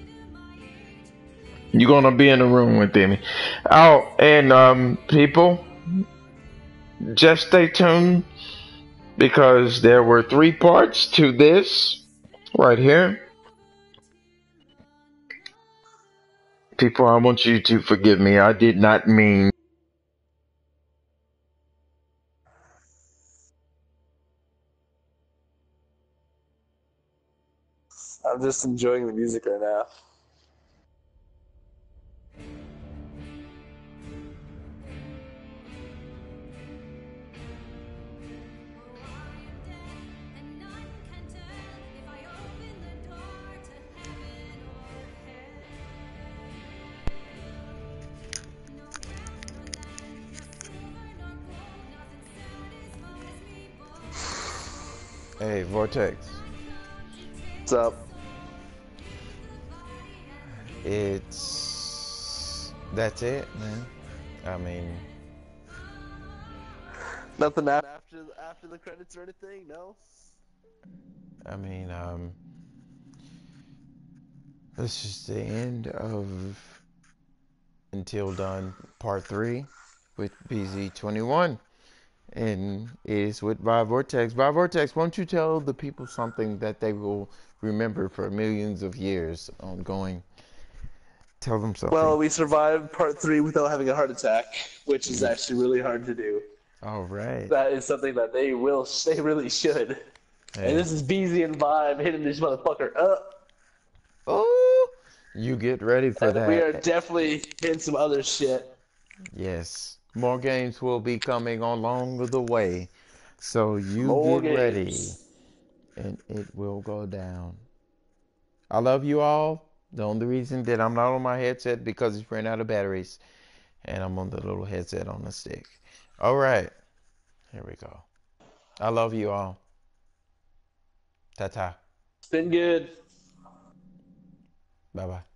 You're gonna be in the room with me. Oh, and people, just stay tuned because there were 3 parts to this right here. People, I want you to forgive me. I did not mean. I'm just enjoying the music right now. Hey, Vortex. What's up? That's it, man. I mean, nothing after the credits or anything, no? I mean, this is the end of Until Dawn Part 3 with BZ21. And it is with Vibe Vortex. Vibe Vortex, won't you tell the people something that they will remember for millions of years ongoing? Tell them something. Well, we survived part 3 without having a heart attack, which is actually really hard to do. All right. That is something that they really should. Hey. And this is BZ and Vibe hitting this motherfucker up. Oh, you get ready for And that. we are definitely hitting some other shit. Yes. More games will be coming along the way. So you get ready. And it will go down. I love you all. The only reason that I'm not on my headset because it's ran out of batteries. And I'm on the little headset on the stick. All right. Here we go. I love you all. Ta-ta. It's been good. Bye-bye.